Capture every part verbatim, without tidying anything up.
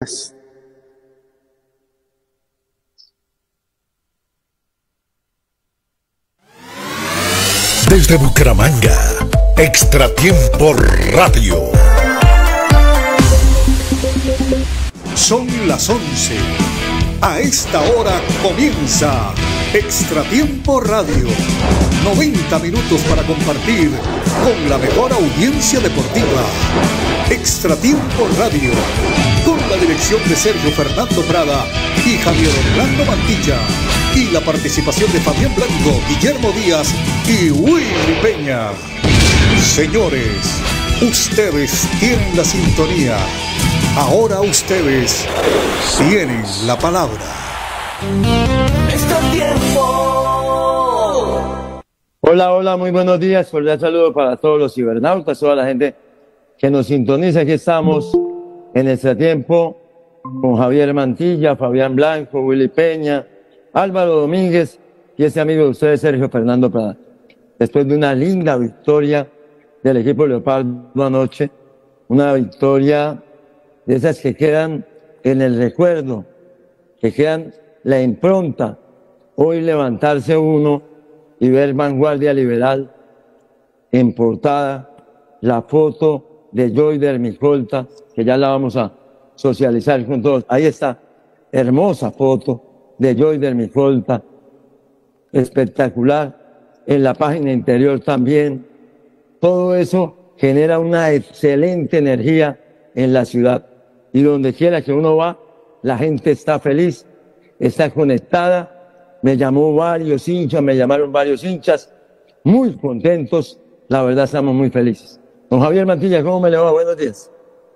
Desde Bucaramanga, Extra Tiempo Radio. Son las once. A esta hora comienza Extra Tiempo Radio. noventa minutos para compartir con la mejor audiencia deportiva. Extra Tiempo Radio, con la dirección de Sergio Fernando Prada y Javier Orlando Mantilla, y la participación de Fabián Blanco, Guillermo Díaz y Willy Peña. Señores, ustedes tienen la sintonía. Ahora ustedes tienen la palabra. Extra Tiempo. Hola, hola, muy buenos días. Cordial saludo para todos los cibernautas, toda la gente que nos sintoniza. Aquí estamos en Extra Tiempo con Javier Mantilla, Fabián Blanco, Willy Peña, Álvaro Domínguez y ese amigo de ustedes, Sergio Fernando Prada. Después de una linda victoria del equipo Leopardo anoche, una victoria de esas que quedan en el recuerdo, que quedan la impronta. Hoy levantarse uno y ver Vanguardia Liberal en portada, la foto de Joyder Micolta, que ya la vamos a socializar con todos. Ahí está, hermosa foto de Joyder Micolta, espectacular. En la página interior también. Todo eso genera una excelente energía en la ciudad. Y donde quiera que uno va, la gente está feliz, está conectada. Me llamó varios hinchas, me llamaron varios hinchas, muy contentos. La verdad, estamos muy felices. Don Javier Mantilla, ¿cómo me le va? Buenos días.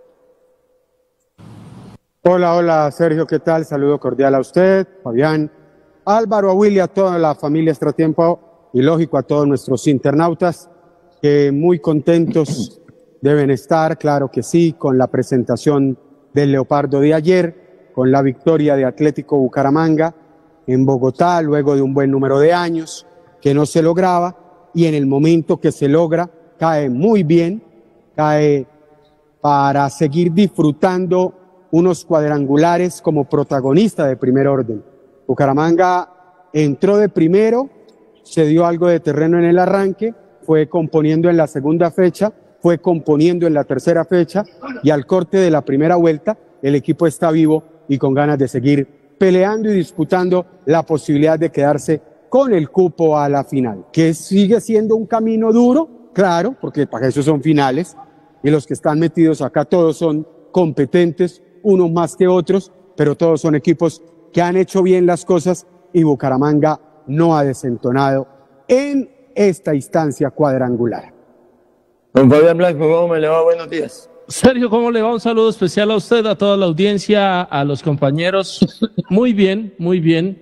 Hola, hola, Sergio, ¿qué tal? Saludo cordial a usted, Fabián, Álvaro, a Willy, a toda la familia Extra Tiempo y, lógico, a todos nuestros internautas, que muy contentos deben estar, claro que sí, con la presentación del Leopardo de ayer, con la victoria de Atlético Bucaramanga en Bogotá, luego de un buen número de años que no se lograba, y en el momento que se logra, cae muy bien, cae para seguir disfrutando unos cuadrangulares como protagonista de primer orden. Bucaramanga entró de primero, se dio algo de terreno en el arranque, fue componiendo en la segunda fecha, fue componiendo en la tercera fecha, y al corte de la primera vuelta el equipo está vivo y con ganas de seguir peleando y disputando la posibilidad de quedarse con el cupo a la final, que sigue siendo un camino duro, claro, porque para eso son finales, y los que están metidos acá todos son competentes, unos más que otros, pero todos son equipos que han hecho bien las cosas, y Bucaramanga no ha desentonado en esta instancia cuadrangular. Don Fabián Blanco, ¿cómo me le va? Buenos días. Sergio, ¿cómo le va? Un saludo especial a usted, a toda la audiencia, a los compañeros. Muy bien, muy bien.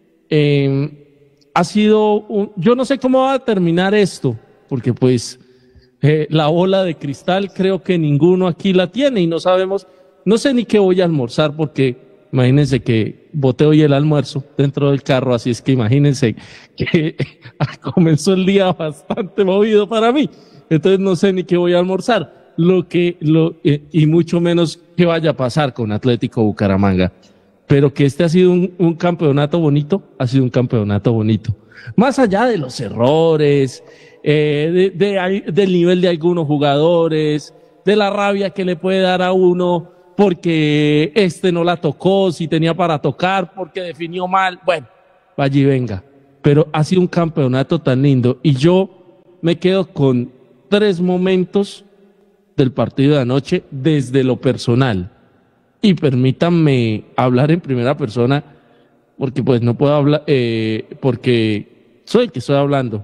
Eh, ha sido, un, yo no sé cómo va a terminar esto, porque pues eh, la bola de cristal creo que ninguno aquí la tiene y no sabemos, no sé ni qué voy a almorzar, porque imagínense que boté hoy el almuerzo dentro del carro, así es que imagínense que comenzó el día bastante movido para mí, entonces no sé ni qué voy a almorzar, lo que, lo, eh, y mucho menos qué vaya a pasar con Atlético Bucaramanga, pero que este ha sido un, un campeonato bonito, ha sido un campeonato bonito, más allá de los errores, eh, de, de, del nivel de algunos jugadores, de la rabia que le puede dar a uno, porque este no la tocó, si tenía para tocar, porque definió mal, bueno, vaya y venga. Pero ha sido un campeonato tan lindo, y yo me quedo con tres momentos del partido de anoche desde lo personal. Y permítanme hablar en primera persona, porque pues no puedo hablar, eh, porque soy el que estoy hablando.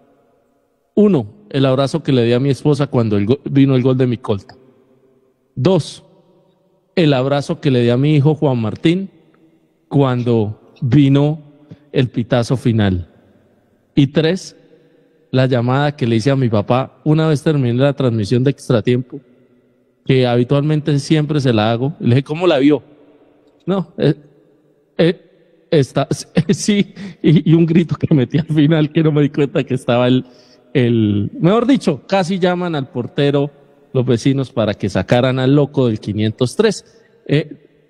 Uno, el abrazo que le di a mi esposa cuando el vino el gol de Micolta. Dos, el abrazo que le di a mi hijo Juan Martín cuando vino el pitazo final. Y tres, la llamada que le hice a mi papá una vez terminé la transmisión de Extratiempo, que habitualmente siempre se la hago. Le dije, ¿cómo la vio? No, eh, eh, está, sí, y, y un grito que metí al final que no me di cuenta que estaba el, el, mejor dicho, casi llaman al portero los vecinos para que sacaran al loco del quinientos tres. Eh,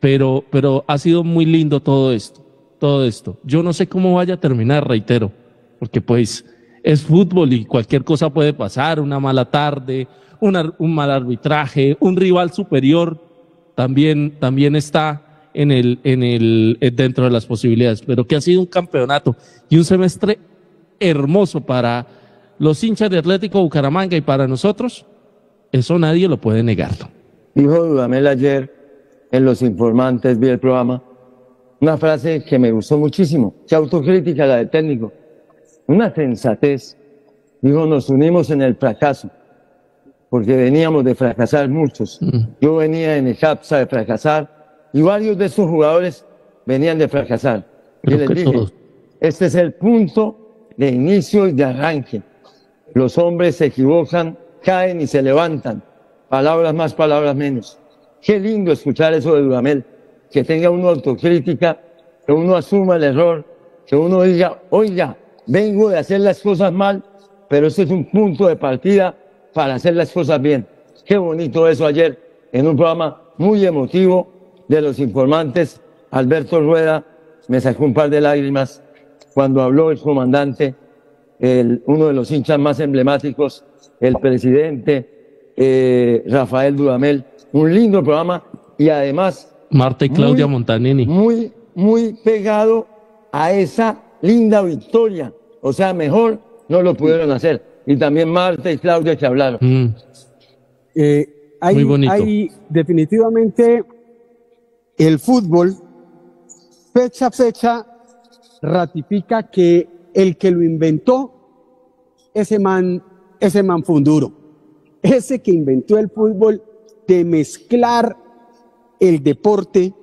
pero, pero ha sido muy lindo todo esto, todo esto. Yo no sé cómo vaya a terminar, reitero, porque pues es fútbol y cualquier cosa puede pasar, una mala tarde, una, un mal arbitraje, un rival superior también, también está en el, en el, dentro de las posibilidades, pero que ha sido un campeonato y un semestre hermoso para los hinchas de Atlético Bucaramanga y para nosotros, eso nadie lo puede negar. Dijo Dudamel ayer en Los Informantes, vi el programa, una frase que me gustó muchísimo, qué autocrítica la del técnico, una sensatez. Dijo, nos unimos en el fracaso, porque veníamos de fracasar muchos. Mm. Yo venía en Necaxa de fracasar, y varios de estos jugadores venían de fracasar. Pero y les dije, todos. Este es el punto de inicio y de arranque. Los hombres se equivocan, caen y se levantan. Palabras más, palabras menos. Qué lindo escuchar eso de Dudamel, que tenga uno autocrítica, que uno asuma el error, que uno diga, oiga, vengo de hacer las cosas mal, pero este es un punto de partida para hacer las cosas bien. Qué bonito eso ayer, en un programa muy emotivo de Los Informantes. Alberto Rueda me sacó un par de lágrimas cuando habló el comandante, el, uno de los hinchas más emblemáticos, el presidente eh, Rafael Dudamel. Un lindo programa y además Marta y Claudia muy, Montanini. Muy, muy pegado a esa linda victoria. O sea, mejor no lo pudieron hacer. Y también Marta y Claudia que hablaron. Mm. Eh, hay, muy bonito. Hay definitivamente el fútbol, fecha a fecha, ratifica que el que lo inventó, ese man, ese man fue un duro. Ese que inventó el fútbol de mezclar el deporte,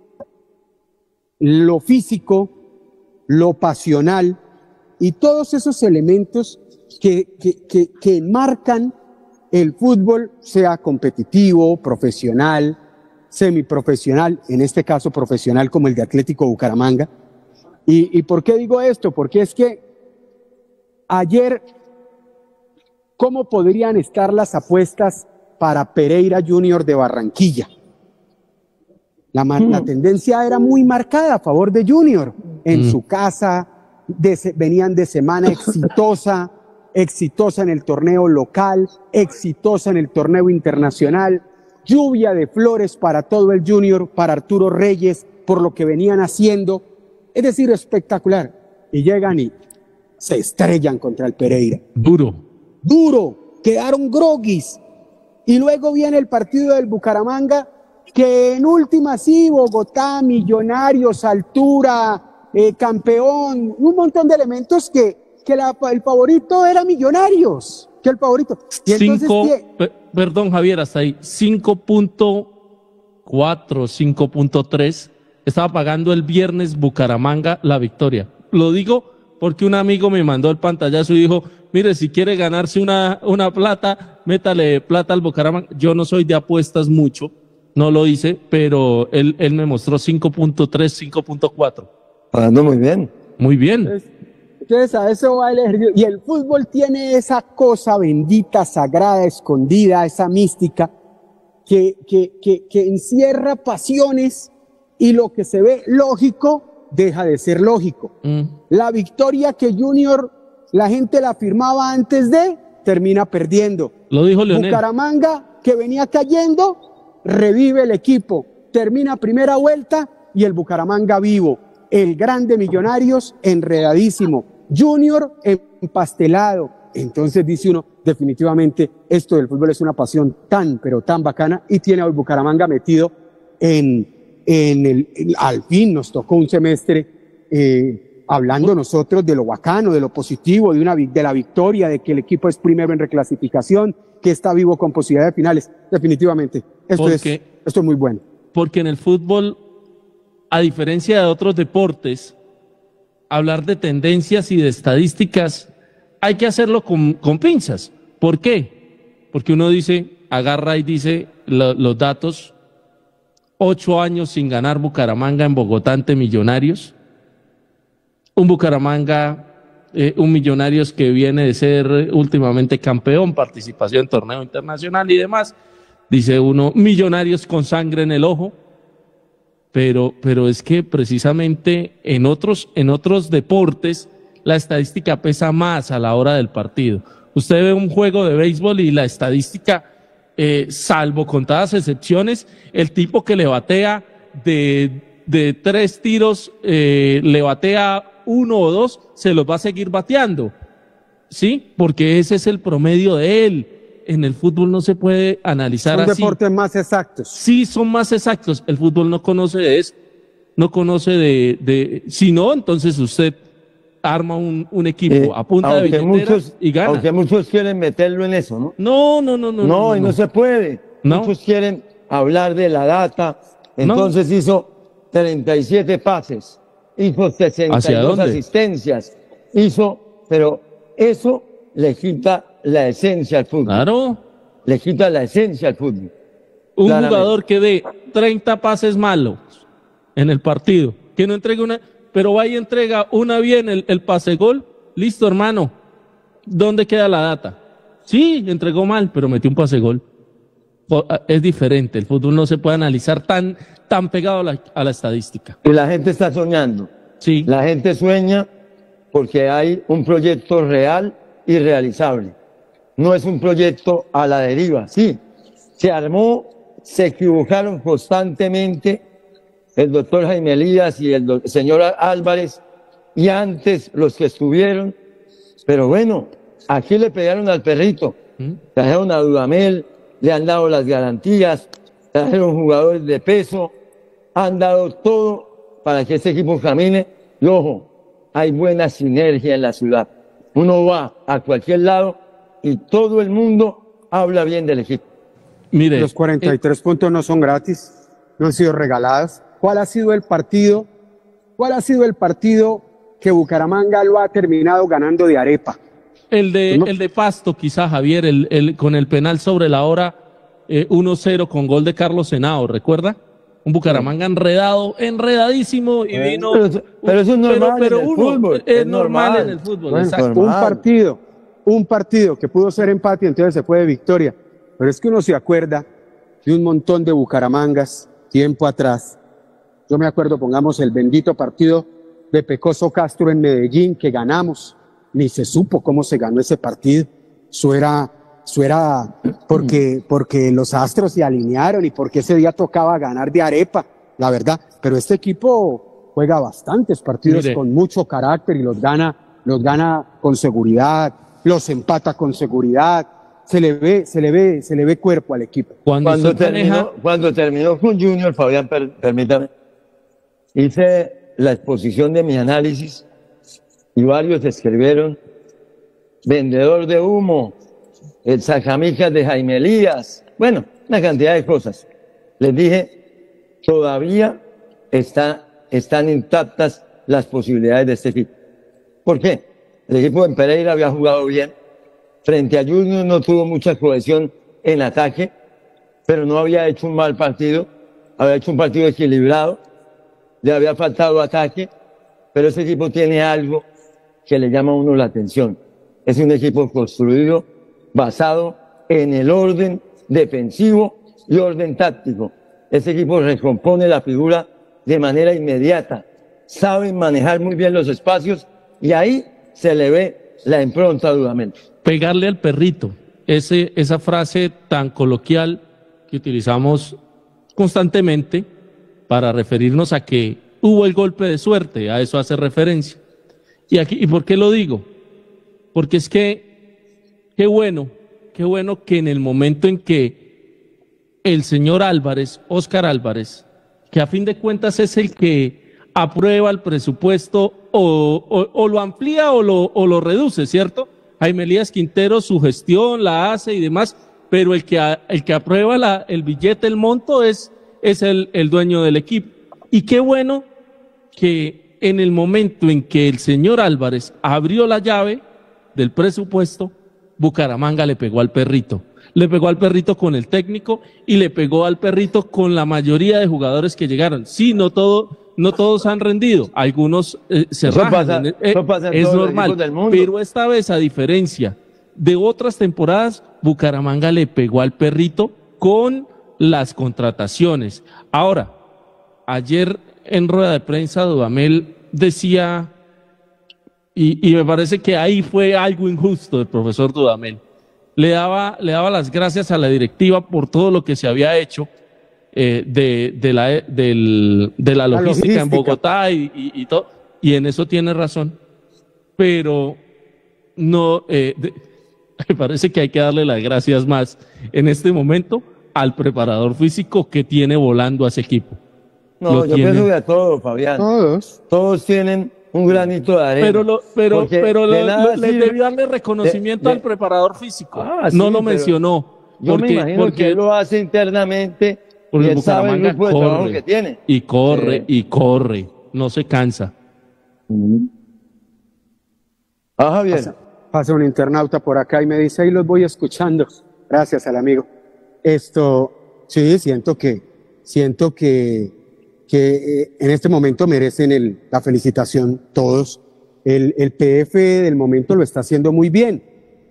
lo físico, lo pasional y todos esos elementos que, que, que, que enmarcan el fútbol, sea competitivo, profesional, semiprofesional, en este caso profesional como el de Atlético Bucaramanga. ¿Y, y por qué digo esto? Porque es que ayer, ¿cómo podrían estar las apuestas para Pereira Junior de Barranquilla? La, mm. la tendencia era muy marcada a favor de Junior. En mm. su casa, de, venían de semana exitosa, exitosa en el torneo local, exitosa en el torneo internacional, lluvia de flores para todo el Junior, para Arturo Reyes, por lo que venían haciendo, es decir, espectacular. Y llegan y se estrellan contra el Pereira. Duro. Duro, quedaron groguis. Y luego viene el partido del Bucaramanga, que en última sí, Bogotá, Millonarios, altura, eh, campeón, un montón de elementos que, que la, el favorito era Millonarios, que el favorito. Y entonces, Cinco, ¿qué? per, perdón Javier, hasta ahí, cinco punto cuatro, cinco punto tres, estaba pagando el viernes Bucaramanga la victoria. Lo digo porque un amigo me mandó el pantallazo y dijo, mire, si quiere ganarse una, una plata, métale plata al Bucaramanga. Yo no soy de apuestas mucho, no lo hice, pero él, él me mostró cinco punto tres, cinco punto cuatro. Pagando muy bien. Muy bien. Entonces, entonces a eso va el ejercicio. Y el fútbol tiene esa cosa bendita, sagrada, escondida, esa mística, que, que, que, que encierra pasiones y lo que se ve lógico deja de ser lógico. Mm. La victoria que Junior, la gente la firmaba antes de, termina perdiendo. Lo dijo Leonel. Bucaramanga, que venía cayendo, revive el equipo, termina primera vuelta y el Bucaramanga vivo. El grande Millonarios enredadísimo, Junior empastelado. Entonces dice uno, definitivamente esto del fútbol es una pasión tan, pero tan bacana y tiene al Bucaramanga metido en... En el, en, al fin nos tocó un semestre eh, hablando nosotros de lo bacano, de lo positivo, de, una, de la victoria, de que el equipo es primero en reclasificación, que está vivo con posibilidad de finales. Definitivamente, esto, porque, es, esto es muy bueno. Porque en el fútbol, a diferencia de otros deportes, hablar de tendencias y de estadísticas hay que hacerlo con, con pinzas. ¿Por qué? Porque uno dice, agarra y dice lo, los datos. Ocho años sin ganar Bucaramanga en Bogotá ante Millonarios. Un Bucaramanga, eh, un Millonarios que viene de ser últimamente campeón, participación en torneo internacional y demás. Dice uno, Millonarios con sangre en el ojo. pero, pero es que precisamente en otros, en otros deportes la estadística pesa más a la hora del partido. Usted ve un juego de béisbol y la estadística, eh, salvo contadas excepciones, el tipo que le batea de, de tres tiros, eh, le batea uno o dos, se los va a seguir bateando, ¿sí? Porque ese es el promedio de él. En el fútbol no se puede analizar así. Son deportes más exactos. Sí, son más exactos. El fútbol no conoce de eso. No conoce de, de, si no, entonces usted arma un, un equipo Eh, a punta de billetera muchos, y gana. Aunque muchos quieren meterlo en eso, ¿no? No, no, no, no. No, no, y no, no se puede. No. Muchos quieren hablar de la data. Entonces no. hizo treinta y siete pases, hizo sesenta y dos asistencias, hizo, pero eso le quita la esencia al fútbol. Claro. Le quita la esencia al fútbol. Un Claramente. jugador que dé treinta pases malos en el partido, que no entregue una, pero va y entrega una bien el, el pase gol, listo, hermano. ¿Dónde queda la data? Sí, entregó mal, pero metió un pase gol. Es diferente, el fútbol no se puede analizar tan, tan pegado a la, a la estadística. Y la gente está soñando. Sí. La gente sueña porque hay un proyecto real y realizable. No es un proyecto a la deriva. Sí, se armó, se equivocaron constantemente el doctor Jaime Elías y el do- señor Álvarez, y antes los que estuvieron, pero bueno, aquí le pegaron al perrito, ¿Mm? trajeron a Dudamel, le han dado las garantías, trajeron jugadores de peso, han dado todo para que este equipo camine, y ojo, hay buena sinergia en la ciudad. Uno va a cualquier lado y todo el mundo habla bien del equipo. Mire, Los cuarenta y tres eh, puntos no son gratis, no han sido regalados. ¿Cuál ha sido el partido? ¿Cuál ha sido el partido que Bucaramanga lo ha terminado ganando de arepa? el de, No. el de Pasto, quizá, Javier, el, el, con el penal sobre la hora, eh, uno cero con gol de Carlos Senao, ¿recuerda? Un Bucaramanga enredado, enredadísimo, y vino. Pero, pero eso es normal pero, pero en el uno, fútbol. Es, es normal, normal en el fútbol, Bueno, exacto. un partido, un partido que pudo ser empate y entonces se fue de victoria. Pero es que uno se acuerda de un montón de Bucaramangas tiempo atrás. Yo me acuerdo, pongamos, el bendito partido de Pecoso Castro en Medellín que ganamos. Ni se supo cómo se ganó ese partido. Eso era, eso era porque, porque los astros se alinearon y porque ese día tocaba ganar de arepa, la verdad. Pero este equipo juega bastantes partidos Mire. con mucho carácter y los gana, los gana con seguridad, los empata con seguridad. Se le ve, se le ve, se le ve cuerpo al equipo. Cuando, Cuando usted terminó, maneja, cuando terminó con Junior, Fabián, per- permítame, hice la exposición de mi análisis y varios escribieron vendedor de humo, el sacamicas de Jaime Elías, bueno, una cantidad de cosas. Les dije, todavía está, están intactas las posibilidades de este equipo. ¿Por qué? El equipo en Pereira había jugado bien, frente a Junior no tuvo mucha cohesión en ataque, pero no había hecho un mal partido, había hecho un partido equilibrado, le había faltado ataque, pero ese equipo tiene algo que le llama a uno la atención. Es un equipo construido, basado en el orden defensivo y orden táctico. Ese equipo recompone la figura de manera inmediata, saben manejar muy bien los espacios y ahí se le ve la impronta Dudamel. pegarle al perrito, ese, esa frase tan coloquial que utilizamos constantemente para referirnos a que hubo el golpe de suerte, a eso hace referencia. Y aquí, ¿y por qué lo digo? Porque es que, qué bueno, qué bueno que en el momento en que el señor Álvarez, Óscar Álvarez, que a fin de cuentas es el que aprueba el presupuesto o, o, o lo amplía o lo, o lo reduce, ¿cierto? Jaime Elías Quintero, su gestión la hace y demás, pero el que, a, el que aprueba la, el billete, el monto, es, es el, el dueño del equipo. Y qué bueno que en el momento en que el señor Álvarez abrió la llave del presupuesto, Bucaramanga le pegó al perrito. Le pegó al perrito con el técnico y le pegó al perrito con la mayoría de jugadores que llegaron. Sí, no todo, no todos han rendido, algunos eh, se Eso rajan, pasa- eh, eso pasa en es todos los normal, equipos del mundo. pero esta vez, a diferencia de otras temporadas, Bucaramanga le pegó al perrito con las contrataciones. Ahora, ayer en rueda de prensa Dudamel decía, y, y me parece que ahí fue algo injusto del profesor Dudamel, le daba, le daba las gracias a la directiva por todo lo que se había hecho eh, de, de, la, del, de la, logística la logística en Bogotá y, y, y todo, y en eso tiene razón, pero no, eh, de, me parece que hay que darle las gracias más en este momento al preparador físico que tiene volando a ese equipo. No, lo yo tiene... pienso que a todos, Fabián. Todos. Todos tienen un granito de arena. Pero, lo, pero, pero lo, lo, le debió darle reconocimiento de, de... al preparador físico. Ah, sí, no lo mencionó. Yo porque, me imagino porque que él lo hace internamente porque y él sabe el grupo de trabajo corre, que tiene. Y corre, sí. y corre. No se cansa. Mm. Ah, Javier. Pasa, pasa un internauta por acá y me dice, ahí los voy escuchando. Gracias al amigo. Esto, sí, siento que, siento que, que eh, en este momento merecen el, la felicitación todos. El, el P F del momento lo está haciendo muy bien,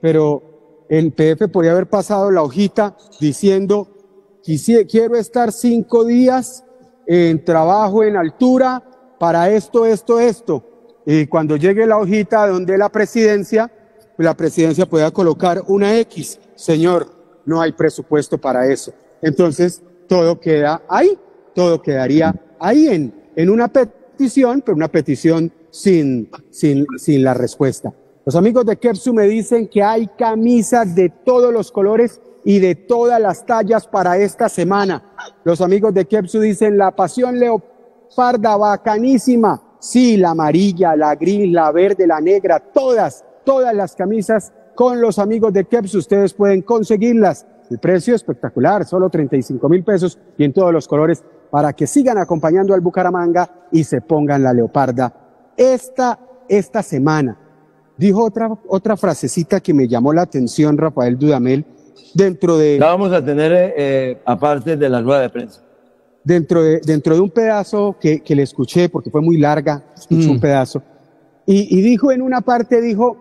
pero el P F podría haber pasado la hojita diciendo, quisiera, quiero estar cinco días en trabajo en altura para esto, esto, esto. Y cuando llegue la hojita donde la presidencia, la presidencia pueda colocar una X. Señor, no hay presupuesto para eso. Entonces, todo queda ahí, todo quedaría ahí en, en una petición, pero una petición sin, sin, sin la respuesta. Los amigos de Kepsu me dicen que hay camisas de todos los colores y de todas las tallas para esta semana. Los amigos de Kepsu dicen la pasión leoparda bacanísima. Sí, la amarilla, la gris, la verde, la negra, todas, todas las camisas con los amigos de Kepsu. Ustedes pueden conseguirlas. El precio espectacular, solo treinta y cinco mil pesos y en todos los colores para que sigan acompañando al Bucaramanga y se pongan la leoparda. Esta, esta semana, dijo otra, otra frasecita que me llamó la atención, Rafael Dudamel, dentro de... La vamos a tener eh, aparte de la rueda de prensa. Dentro de, dentro de un pedazo que, que le escuché, porque fue muy larga, escuché mm. un pedazo, y, y dijo en una parte, dijo,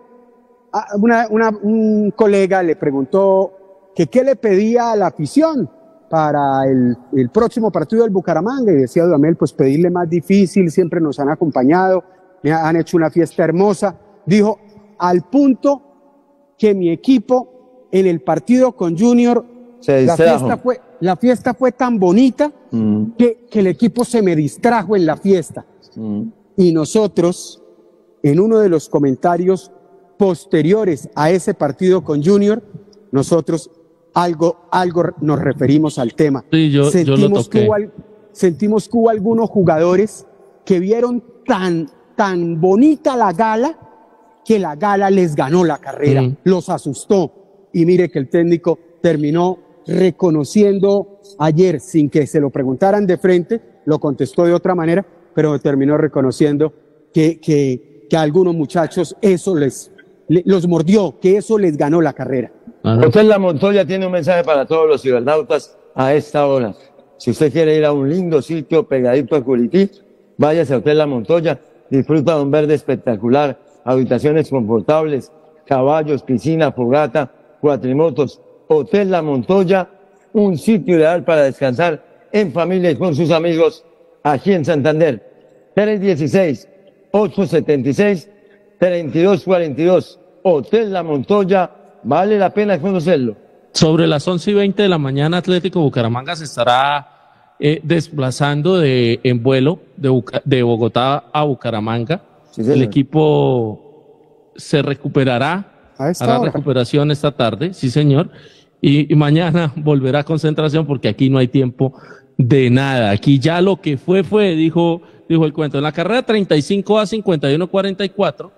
una, una, un colega le preguntó que qué le pedía a la afición para el, el próximo partido del Bucaramanga, y decía Dudamel, pues pedirle más difícil, siempre nos han acompañado, me han hecho una fiesta hermosa, dijo, al punto que mi equipo en el partido con Junior, se la fiesta fue, la fiesta fue tan bonita mm. que, que el equipo se me distrajo en la fiesta. Mm. Y nosotros, en uno de los comentarios posteriores a ese partido con Junior, nosotros algo, algo nos referimos al tema. Sí, yo, sentimos, yo lo toqué. Que hubo, sentimos que hubo algunos jugadores que vieron tan, tan bonita la gala que la gala les ganó la carrera, mm. los asustó. Y mire que el técnico terminó reconociendo ayer, sin que se lo preguntaran de frente, lo contestó de otra manera, pero terminó reconociendo que, que, que a algunos muchachos eso les, les los mordió, que eso les ganó la carrera. Hotel La Montoya tiene un mensaje para todos los cibernautas a esta hora. Si usted quiere ir a un lindo sitio pegadito a Curití, váyase a Hotel La Montoya, disfruta de un verde espectacular, habitaciones confortables, caballos, piscina, fogata, cuatrimotos. Hotel La Montoya, un sitio ideal para descansar en familia y con sus amigos aquí en Santander. tres uno seis, ocho siete seis, tres dos cuatro dos. Hotel La Montoya, vale la pena conocerlo. Sobre las once y veinte de la mañana, Atlético Bucaramanga se estará eh, desplazando de, en vuelo de, Buca, de Bogotá a Bucaramanga. Sí, el equipo se recuperará, hará hora. recuperación esta tarde, sí señor, y, y mañana volverá a concentración porque aquí no hay tiempo de nada. Aquí ya lo que fue, fue, dijo, dijo el cuento. En la carrera treinta y cinco a cincuenta y uno cuarenta y cuatro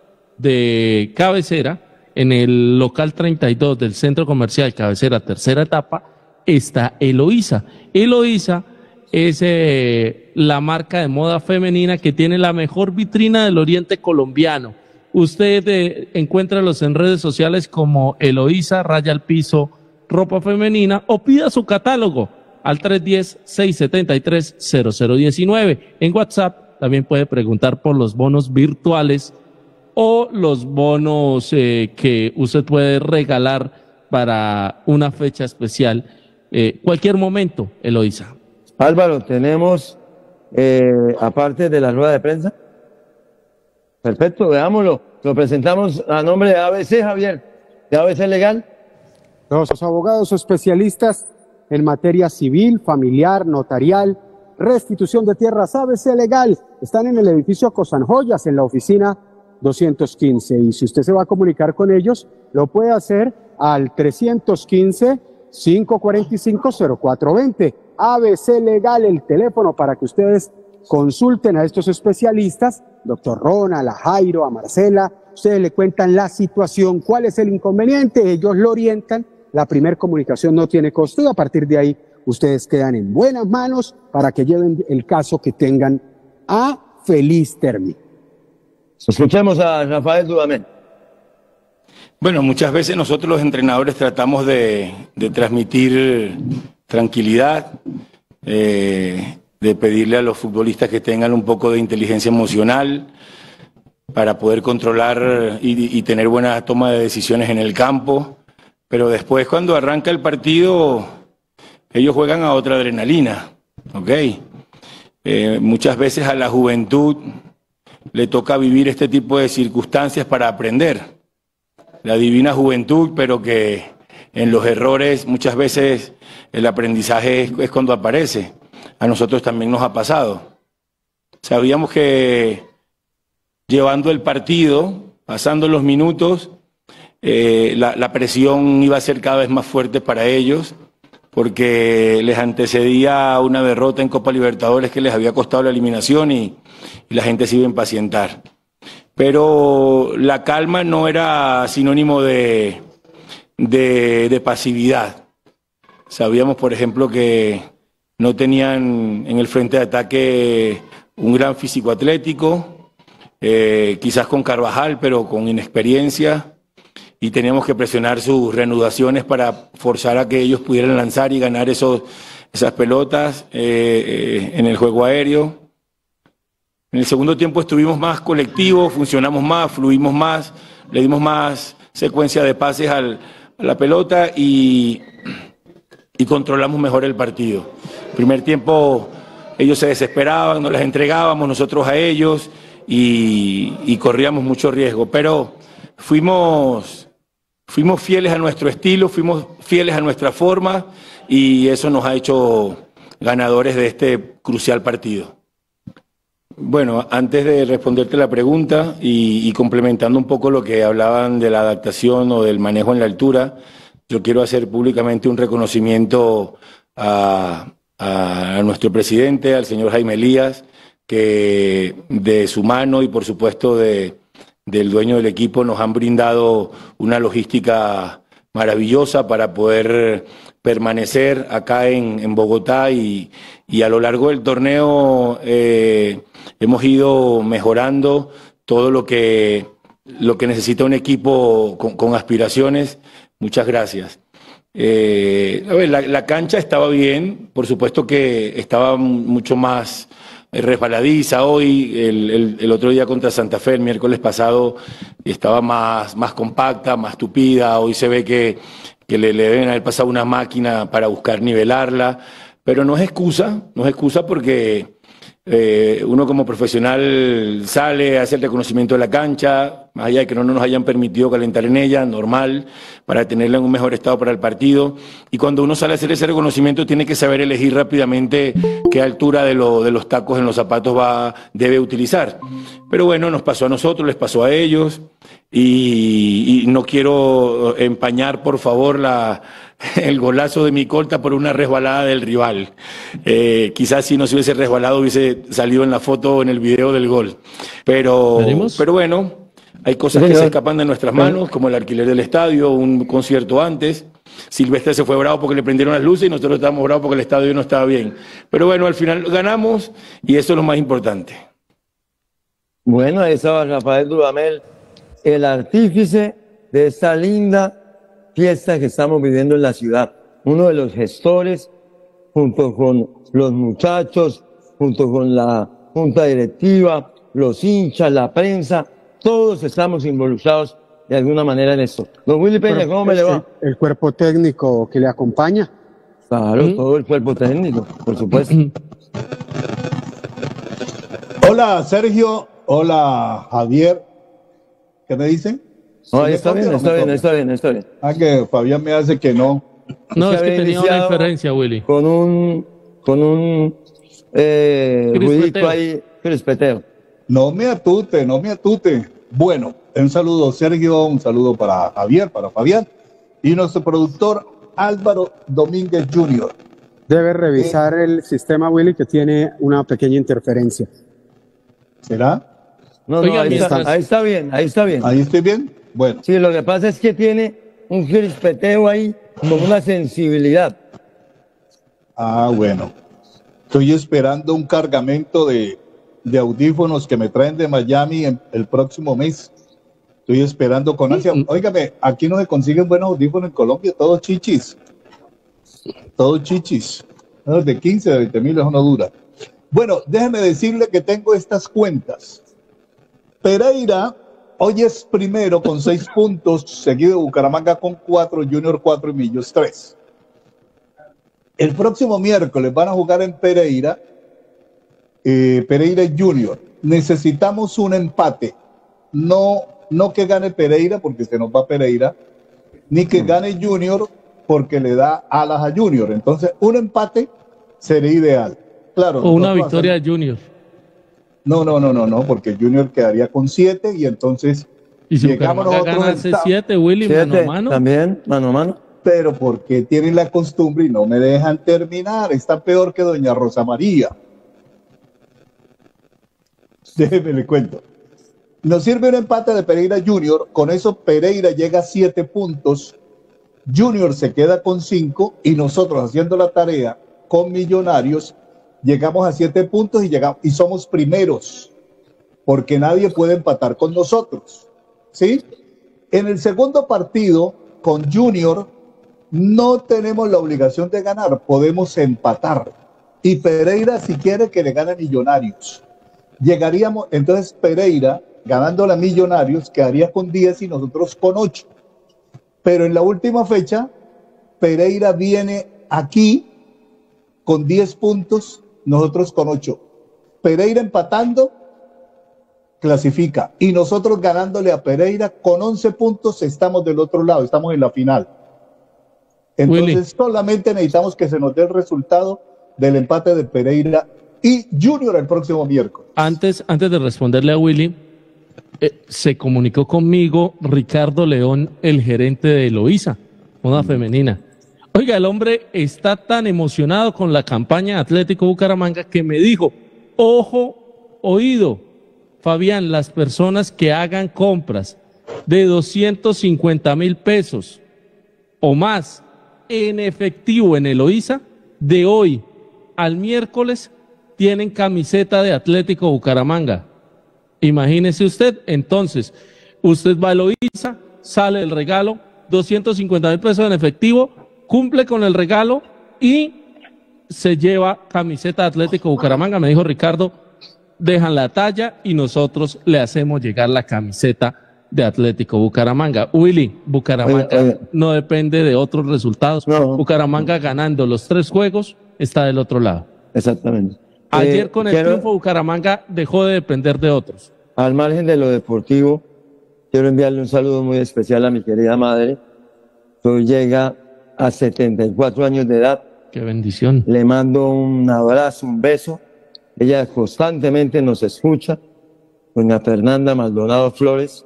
de Cabecera, en el local treinta y dos del Centro Comercial Cabecera, tercera etapa, está Eloísa. Eloísa es eh, la marca de moda femenina que tiene la mejor vitrina del oriente colombiano. Usted eh, encuéntralos en redes sociales como Eloísa, raya al piso, ropa femenina, o pida su catálogo al tres uno cero, seis siete tres, cero cero uno nueve. En WhatsApp también puede preguntar por los bonos virtuales o los bonos eh, que usted puede regalar para una fecha especial, eh, cualquier momento, Eloísa. Álvaro, tenemos eh, aparte de la rueda de prensa. Perfecto, veámoslo. Lo presentamos a nombre de A B C, Javier, de A B C Legal. Los abogados especialistas en materia civil, familiar, notarial, restitución de tierras. A B C Legal están en el edificio Cosanjoyas, en la oficina doscientos quince. Y si usted se va a comunicar con ellos, lo puede hacer al trescientos quince, cinco cuarenta y cinco, cero cuatro veinte. A B C Legal, el teléfono para que ustedes consulten a estos especialistas, doctor Ronald, a Jairo, a Marcela. Ustedes le cuentan la situación, cuál es el inconveniente, ellos lo orientan. La primera comunicación no tiene costo y a partir de ahí ustedes quedan en buenas manos para que lleven el caso que tengan a feliz término. Escuchemos a Rafael Dudamel. Bueno, muchas veces nosotros los entrenadores tratamos de, de transmitir tranquilidad, eh, de pedirle a los futbolistas que tengan un poco de inteligencia emocional para poder controlar y, y tener buena toma de decisiones en el campo. Pero después, cuando arranca el partido, ellos juegan a otra adrenalina, ¿ok? Eh, muchas veces a la juventud le toca vivir este tipo de circunstancias para aprender. La divina juventud, pero que en los errores muchas veces el aprendizaje es, es cuando aparece. A nosotros también nos ha pasado. Sabíamos que llevando el partido, pasando los minutos, Eh, la, la presión iba a ser cada vez más fuerte para ellos porque les antecedía una derrota en Copa Libertadores que les había costado la eliminación y, y la gente se iba a impacientar. Pero la calma no era sinónimo de, de, de pasividad. Sabíamos, por ejemplo, que no tenían en el frente de ataque un gran físico atlético, eh, quizás con Carvajal, pero con inexperiencia. Y teníamos que presionar sus reanudaciones para forzar a que ellos pudieran lanzar y ganar esos, esas pelotas eh, eh, en el juego aéreo. En el segundo tiempo estuvimos más colectivos, funcionamos más, fluimos más, le dimos más secuencia de pases al, a la pelota y, y controlamos mejor el partido. Primer tiempo ellos se desesperaban, nos las entregábamos nosotros a ellos y, y corríamos mucho riesgo, pero fuimos... Fuimos fieles a nuestro estilo, fuimos fieles a nuestra forma y eso nos ha hecho ganadores de este crucial partido. Bueno, antes de responderte la pregunta y, y complementando un poco lo que hablaban de la adaptación o del manejo en la altura, yo quiero hacer públicamente un reconocimiento a, a, a nuestro presidente, al señor Jaime Elías, que de su mano y por supuesto de... del dueño del equipo nos han brindado una logística maravillosa para poder permanecer acá en, en Bogotá y, y a lo largo del torneo eh, hemos ido mejorando todo lo que, lo que necesita un equipo con, con aspiraciones. Muchas gracias. Eh, a ver, la, la cancha estaba bien, por supuesto que estaba mucho más resbaladiza hoy, el, el, el otro día contra Santa Fe, el miércoles pasado, estaba más, más compacta, más tupida, hoy se ve que, que le, le deben haber pasado una máquina para buscar nivelarla, pero no es excusa, no es excusa porque eh, uno como profesional sale, hace el reconocimiento de la cancha, más allá de que no nos hayan permitido calentar en ella, normal, para tenerla en un mejor estado para el partido, y cuando uno sale a hacer ese reconocimiento tiene que saber elegir rápidamente qué altura de, lo, de los tacos en los zapatos va, debe utilizar. Pero bueno, nos pasó a nosotros, les pasó a ellos, y, y no quiero empañar, por favor, la, el golazo de mi Colta por una resbalada del rival. Eh, quizás si no se hubiese resbalado hubiese salido en la foto o en el video del gol. Pero, pero bueno, hay cosas que se escapan de nuestras manos, como el alquiler del estadio, un concierto antes. Silvestre se fue bravo porque le prendieron las luces y nosotros estábamos bravos porque el estadio no estaba bien. Pero bueno, al final ganamos y eso es lo más importante. Bueno, ahí estaba Rafael Dudamel, el artífice de esta linda fiesta que estamos viviendo en la ciudad. Uno de los gestores, junto con los muchachos, junto con la junta directiva, los hinchas, la prensa, todos estamos involucrados de alguna manera en esto. Don Willy Peña, ¿cómo me le va? El, el cuerpo técnico que le acompaña. Claro, ¿Mm? Todo el cuerpo técnico, por supuesto. Hola, Sergio. Hola, Javier. ¿Qué me dicen? No, está bien, está bien, está bien, está bien. Ah, que Fabián me hace que no. No, es que tenía una iniciado inferencia, Willy. Con un, con un eh, ruidito Crispeteo. ahí, crispeteo. No me atute, no me atute. Bueno, un saludo, Sergio, un saludo para Javier, para Fabián y nuestro productor Álvaro Domínguez junior Debe revisar el sistema, Willy, que tiene una pequeña interferencia. ¿Será? No, no, Oiga, ahí, mientras- está, ahí está bien, ahí está bien. ¿Ahí estoy bien? Bueno, Sí, lo que pasa es que tiene un crispeteo ahí con una sensibilidad. ah, bueno. Estoy esperando un cargamento de, de audífonos que me traen de Miami en, el próximo mes. Estoy esperando con ansia. Óigame, aquí no se consiguen buenos audífonos en Colombia, todos chichis. Todos chichis. Los de quince, de veinte mil, eso no dura. Bueno, déjeme decirle que tengo estas cuentas. Pereira hoy es primero con seis puntos, seguido de Bucaramanga con cuatro, Junior cuatro y Millos tres. El próximo miércoles van a jugar en Pereira, eh, Pereira y Junior. Necesitamos un empate. No, no que gane Pereira porque se nos va Pereira, ni que gane Junior porque le da alas a Junior. Entonces, un empate sería ideal. Claro. O una nosotros victoria hacemos- de Junior. No, no, no, no, no, porque Junior quedaría con siete y entonces Y si llegamos Bucaramanga nosotros gana ese en- siete, Willy, mano Siete, a mano. también, mano a mano. pero porque tienen la costumbre y no me dejan terminar. Está peor que doña Rosa María. Déjeme le cuento. Nos sirve un empate de Pereira Junior. Con eso Pereira llega a siete puntos. Junior se queda con cinco y nosotros haciendo la tarea con Millonarios llegamos a siete puntos y, llegamos, y somos primeros porque nadie puede empatar con nosotros. ¿Sí? En el segundo partido con Junior no tenemos la obligación de ganar, podemos empatar. Y Pereira, si quiere que le gane a Millonarios, llegaríamos, entonces Pereira, ganando a Millonarios, quedaría con diez y nosotros con ocho. Pero en la última fecha, Pereira viene aquí con diez puntos, nosotros con ocho. Pereira empatando, clasifica. Y nosotros ganándole a Pereira con once puntos, estamos del otro lado, estamos en la final. Entonces Willy. solamente necesitamos que se nos dé el resultado del empate de Pereira y Junior el próximo miércoles. Antes, antes de responderle a Willy, eh, se comunicó conmigo Ricardo León, el gerente de Eloísa, una femenina. Oiga, el hombre está tan emocionado con la campaña Atlético Bucaramanga que me dijo, ojo, oído, Fabián, las personas que hagan compras de doscientos cincuenta mil pesos o más en efectivo en Eloísa, de hoy al miércoles tienen camiseta de Atlético Bucaramanga. Imagínese usted, entonces, usted va a Eloísa, sale el regalo, doscientos cincuenta mil pesos en efectivo, cumple con el regalo y se lleva camiseta de Atlético Bucaramanga. Me dijo Ricardo, dejan la talla y nosotros le hacemos llegar la camiseta de Atlético Bucaramanga. Willy, Bucaramanga Oye, oye. no depende de otros resultados. No. Bucaramanga ganando los tres juegos está del otro lado. Exactamente. Ayer Eh, con el quiero- triunfo Bucaramanga dejó de depender de otros. Al margen de lo deportivo, quiero enviarle un saludo muy especial a mi querida madre, que hoy llega a setenta y cuatro años de edad. Qué bendición. Le mando un abrazo, un beso. Ella constantemente nos escucha. Doña Fernanda Maldonado Flores,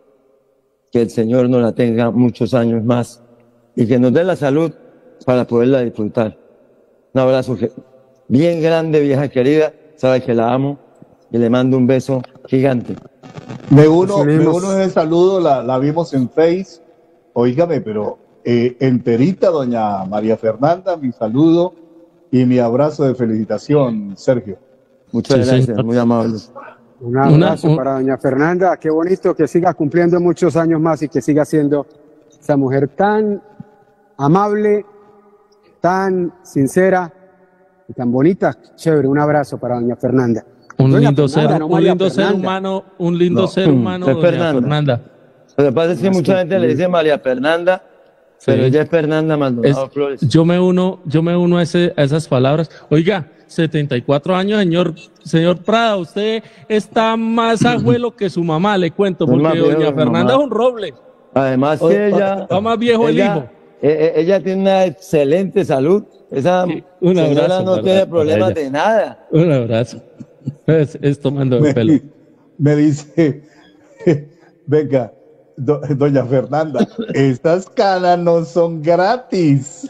que el Señor nos la tenga muchos años más y que nos dé la salud para poderla disfrutar. Un abrazo que- bien grande, vieja querida, sabe que la amo y le mando un beso gigante. Me uno, Nos me unimos. uno en el saludo, la, la vimos en Face. Oígame, pero eh, enterita, doña María Fernanda, mi saludo y mi abrazo de felicitación, Sergio. Muchas Sí, gracias, señor. muy amable. Un abrazo Una- un- para doña Fernanda. Qué bonito que siga cumpliendo muchos años más y que siga siendo esa mujer tan amable, tan sincera y tan bonita. Chévere, un abrazo para doña Fernanda. Un Doña lindo Fernanda, ser, no un María lindo ser Fernanda. humano, un lindo No. ser humano, Es doña Fernanda. Fernanda. Lo que pasa es que mucha gente le dice María Fernanda, pero Sí. ella es Fernanda Es- Maldonado Flores. yo me uno, yo me uno a, ese, a esas palabras. Oiga, setenta y cuatro años, señor, señor Prada. Usted está más abuelo que su mamá, le cuento, porque Más viejo doña que mi Fernanda mamá. es un roble. Además que ella... Está más viejo el ella, hijo. eh, eh, ella tiene una excelente salud. Esa Sí, un señora abrazo no para- tiene para problemas ella. de nada. Un abrazo. Es, es tomando el Me, pelo. me dice, venga, do- doña Fernanda, estas canas no son gratis.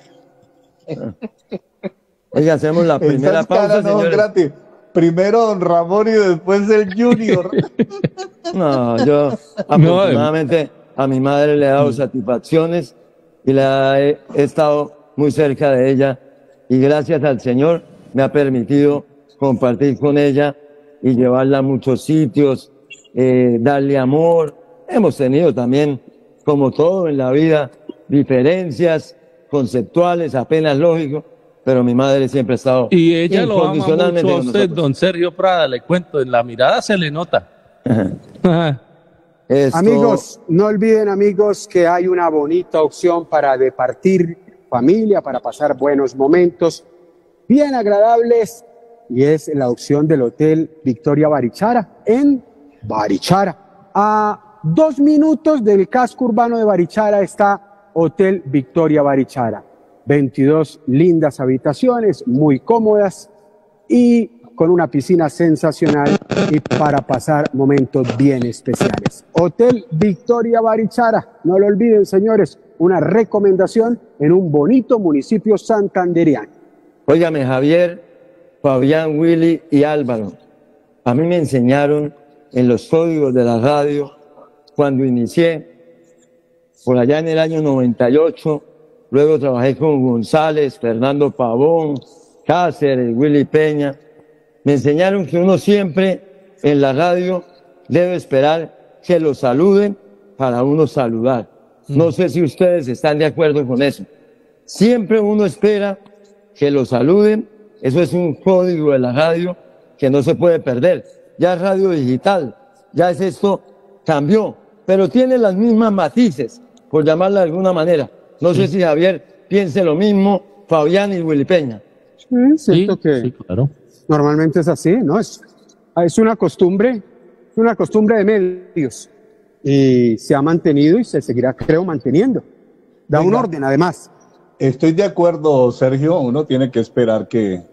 Oiga, hacemos la primera Estas pausa, canas no son señores. gratis. Primero don Ramón y después el Junior. No, yo afortunadamente a mi madre le he dado satisfacciones y la he, he estado muy cerca de ella y gracias al Señor me ha permitido compartir con ella y llevarla a muchos sitios, eh, darle amor. Hemos tenido también, como todo en la vida, diferencias conceptuales, apenas lógico, pero mi madre siempre ha estado Y ella lo ama incondicionalmente mucho a con usted, nosotros. don Sergio Prada, le cuento, en la mirada se le nota. Ajá. Esto- Amigos, no olviden, amigos, que hay una bonita opción para departir familia, para pasar buenos momentos bien agradables, y es la opción del Hotel Victoria Barichara en Barichara. A dos minutos del casco urbano de Barichara está Hotel Victoria Barichara. veintidós lindas habitaciones, muy cómodas y con una piscina sensacional y para pasar momentos bien especiales. Hotel Victoria Barichara, no lo olviden, señores, una recomendación en un bonito municipio santandereano. Óigame, Javier, Fabián, Willy y Álvaro, a mí me enseñaron en los códigos de la radio cuando inicié, por allá en el año noventa y ocho, luego trabajé con González, Fernando Pavón, Cáceres, Willy Peña. Me enseñaron que uno siempre en la radio debe esperar que lo saluden para uno saludar. No sé si ustedes están de acuerdo con eso. Siempre uno espera que lo saluden. Eso es un código de la radio que no se puede perder. Ya es radio digital, ya es esto, cambió, pero tiene las mismas matices, por llamarla de alguna manera. No sé si Javier piense lo mismo, Fabián y Willy Peña. Sí, siento Sí, que sí, claro. normalmente es así, ¿no? Es, es una costumbre, es una costumbre de medios y se ha mantenido y se seguirá, creo, manteniendo. Da un Venga. orden, además. Estoy de acuerdo, Sergio, uno tiene que esperar que,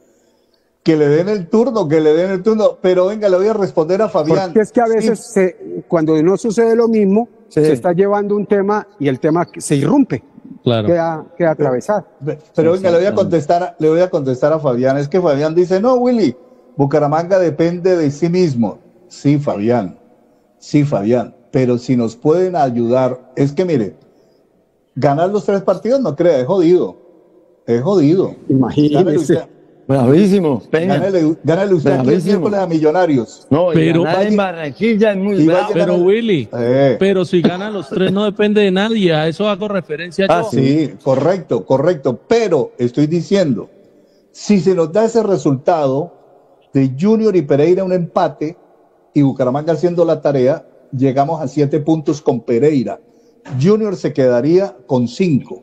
que le den el turno, que le den el turno, pero venga, le voy a responder a Fabián. Porque es que a veces, Sí, se- cuando no sucede lo mismo, Sí. se está llevando un tema y el tema se irrumpe, Claro. queda, queda atravesado. pero venga, le voy a contestar, le voy a contestar a Fabián. Es que Fabián dice, no, Willy, Bucaramanga depende de sí mismo. Sí, Fabián, sí, Fabián, pero si nos pueden ayudar, es que mire, ganar los tres partidos no crea, es jodido, es jodido. Gánale Imagínese. usted, Bravísimo, Peña. gánale, gánale usted aquí el Bravísimo. miércoles a Millonarios. No, y Pero- ganar en Barranquilla es muy Y va a bravo. llegar- Pero Willy, Eh. pero si ganan los tres no depende de nadie, a eso hago referencia Ah, yo. Sí, correcto, correcto. Pero estoy diciendo, si se nos da ese resultado de Junior y Pereira un empate y Bucaramanga haciendo la tarea, llegamos a siete puntos con Pereira. Junior se quedaría con cinco.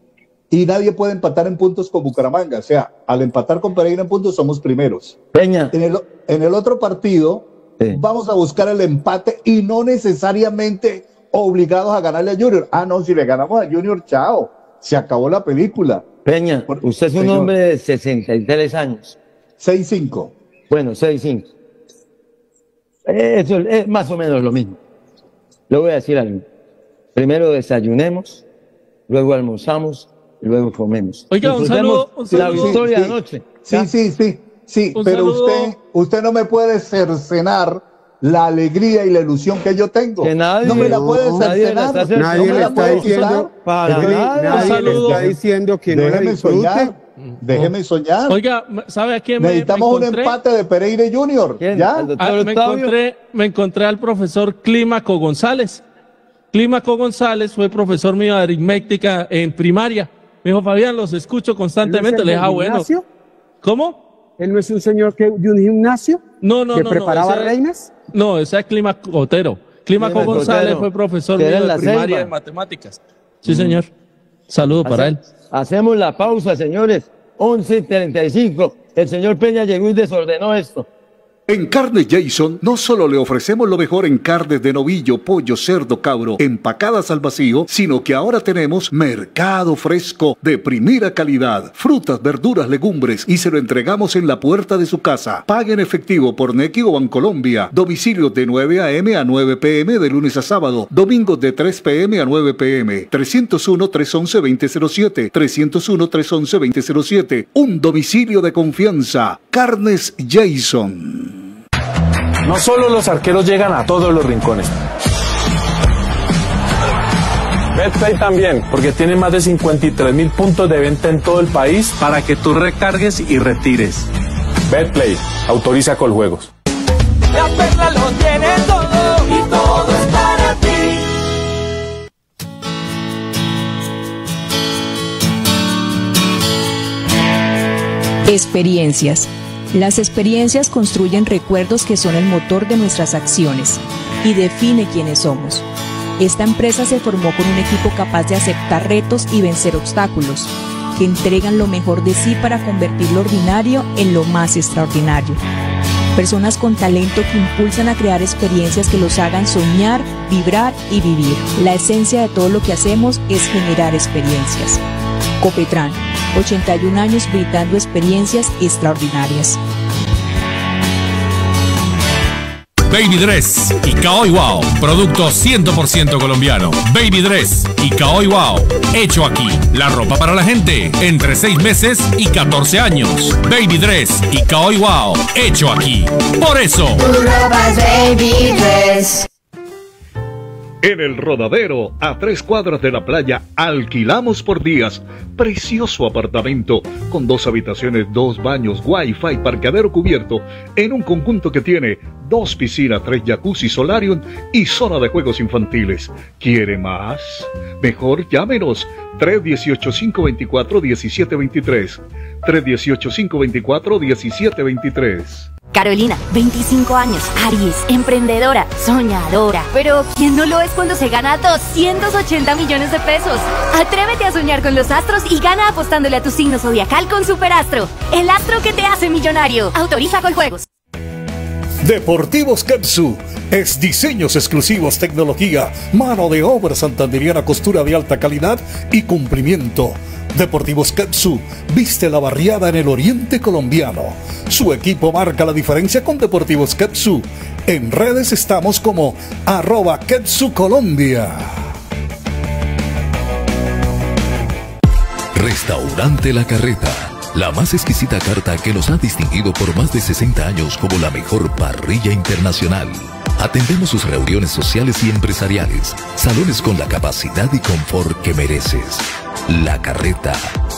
Y nadie puede empatar en puntos con Bucaramanga. O sea, al empatar con Pereira en puntos somos primeros. Peña, En el, en el otro partido Sí. vamos a buscar el empate y no necesariamente obligados a ganarle a Junior. Ah, no, si le ganamos a Junior, chao. Se acabó la película. Peña, Por- usted es un Señor. hombre de sesenta y tres años. seis cinco. Bueno, seis cinco. Eso es más o menos lo mismo. Le voy a decir algo. Primero desayunemos, luego almorzamos, y luego comemos. Oiga, un Disfrutemos saludo, un la saludo. victoria Sí, anoche. Sí, ¿ya? sí, sí, sí. Un Pero saludo. usted, usted no me puede cercenar la alegría y la ilusión que yo tengo. Que nadie- no me la puede no, nadie la cercenar. está cercenando. Nadie no me le la está puede diciendo, quitar. Para Willy, nada. nadie le saludo. está diciendo que no la Déjeme disfrute. soñar. Déjeme soñar. Oiga, ¿sabe a quién me, me Necesitamos un encontré? empate de Pereira y Junior. ¿Quién? ¿Ya? ¿Al doctor Ah, me, Octavio? encontré, me encontré al profesor Clímaco González. Clímaco González fue profesor mío de aritmética en primaria. Me dijo, Fabián, los escucho constantemente. ¿Él no Le es dije, el ah, bueno. gimnasio? ¿Cómo? ¿Él no es un señor que, de un gimnasio No, no, que no. preparaba no, ese- reinas? No, ese es Clímaco Otero. Clímaco Clímaco González Otero, fue profesor que era mío en de la primaria Ceiba. de matemáticas. Sí, señor. Saludo para él. Hacemos la pausa, señores. once y treinta y cinco. el señor Peña llegó y desordenó esto. En Carnes Jason no solo le ofrecemos lo mejor en carnes de novillo, pollo, cerdo, cabro, empacadas al vacío, sino que ahora tenemos mercado fresco de primera calidad, frutas, verduras, legumbres y se lo entregamos en la puerta de su casa. Pague en efectivo por Nequi o Bancolombia. Domicilios de nueve a eme a nueve pe eme de lunes a sábado. Domingos de tres pe eme a nueve pe eme. trescientos uno, trescientos once, veinte cero siete. trescientos uno, trescientos once, veinte cero siete. Un domicilio de confianza. Carnes Jason. No solo los arqueros llegan a todos los rincones. Betplay también, porque tiene más de cincuenta y tres mil puntos de venta en todo el país para que tú recargues y retires. Betplay, autoriza Coljuegos. La Perla lo tiene todo y todo es para ti. Experiencias. Las experiencias construyen recuerdos que son el motor de nuestras acciones y define quiénes somos. Esta empresa se formó con un equipo capaz de aceptar retos y vencer obstáculos, que entregan lo mejor de sí para convertir lo ordinario en lo más extraordinario. Personas con talento que impulsan a crear experiencias que los hagan soñar, vibrar y vivir. La esencia de todo lo que hacemos es generar experiencias. Copetran, ochenta y un años brindando experiencias extraordinarias. Baby Dress y Caoy Wow, producto cien por ciento colombiano. Baby Dress y Caoy Wow, hecho aquí. La ropa para la gente entre seis meses y catorce años. Baby Dress y Caoy Wow, hecho aquí. Por eso, tu ropa es Baby Dress. En el Rodadero, a tres cuadras de la playa, alquilamos por días. Precioso apartamento con dos habitaciones, dos baños, wifi, parqueadero cubierto, en un conjunto que tiene dos piscinas, tres jacuzzi, solarium y zona de juegos infantiles. ¿Quiere más? Mejor llámenos tres uno ocho, cinco dos cuatro, uno siete dos tres. tres uno ocho, cinco dos cuatro, uno siete dos tres. Carolina, veinticinco años, Aries, emprendedora, soñadora. Pero ¿quién no lo es cuando se gana doscientos ochenta millones de pesos? Atrévete a soñar con los astros y gana apostándole a tu signo zodiacal con Superastro, el astro que te hace millonario. Autoriza Coljuegos. Deportivos Kepsu es diseños exclusivos, tecnología, mano de obra santanderiana, costura de alta calidad y cumplimiento. Deportivos Kepsu viste la barriada en el oriente colombiano. Su equipo marca la diferencia con Deportivos Kepsu. En redes estamos como arroba Kepsu Colombia. Restaurante La Carreta, la más exquisita carta que nos ha distinguido por más de sesenta años como la mejor parrilla internacional. Atendemos sus reuniones sociales y empresariales, salones con la capacidad y confort que mereces. La Carreta.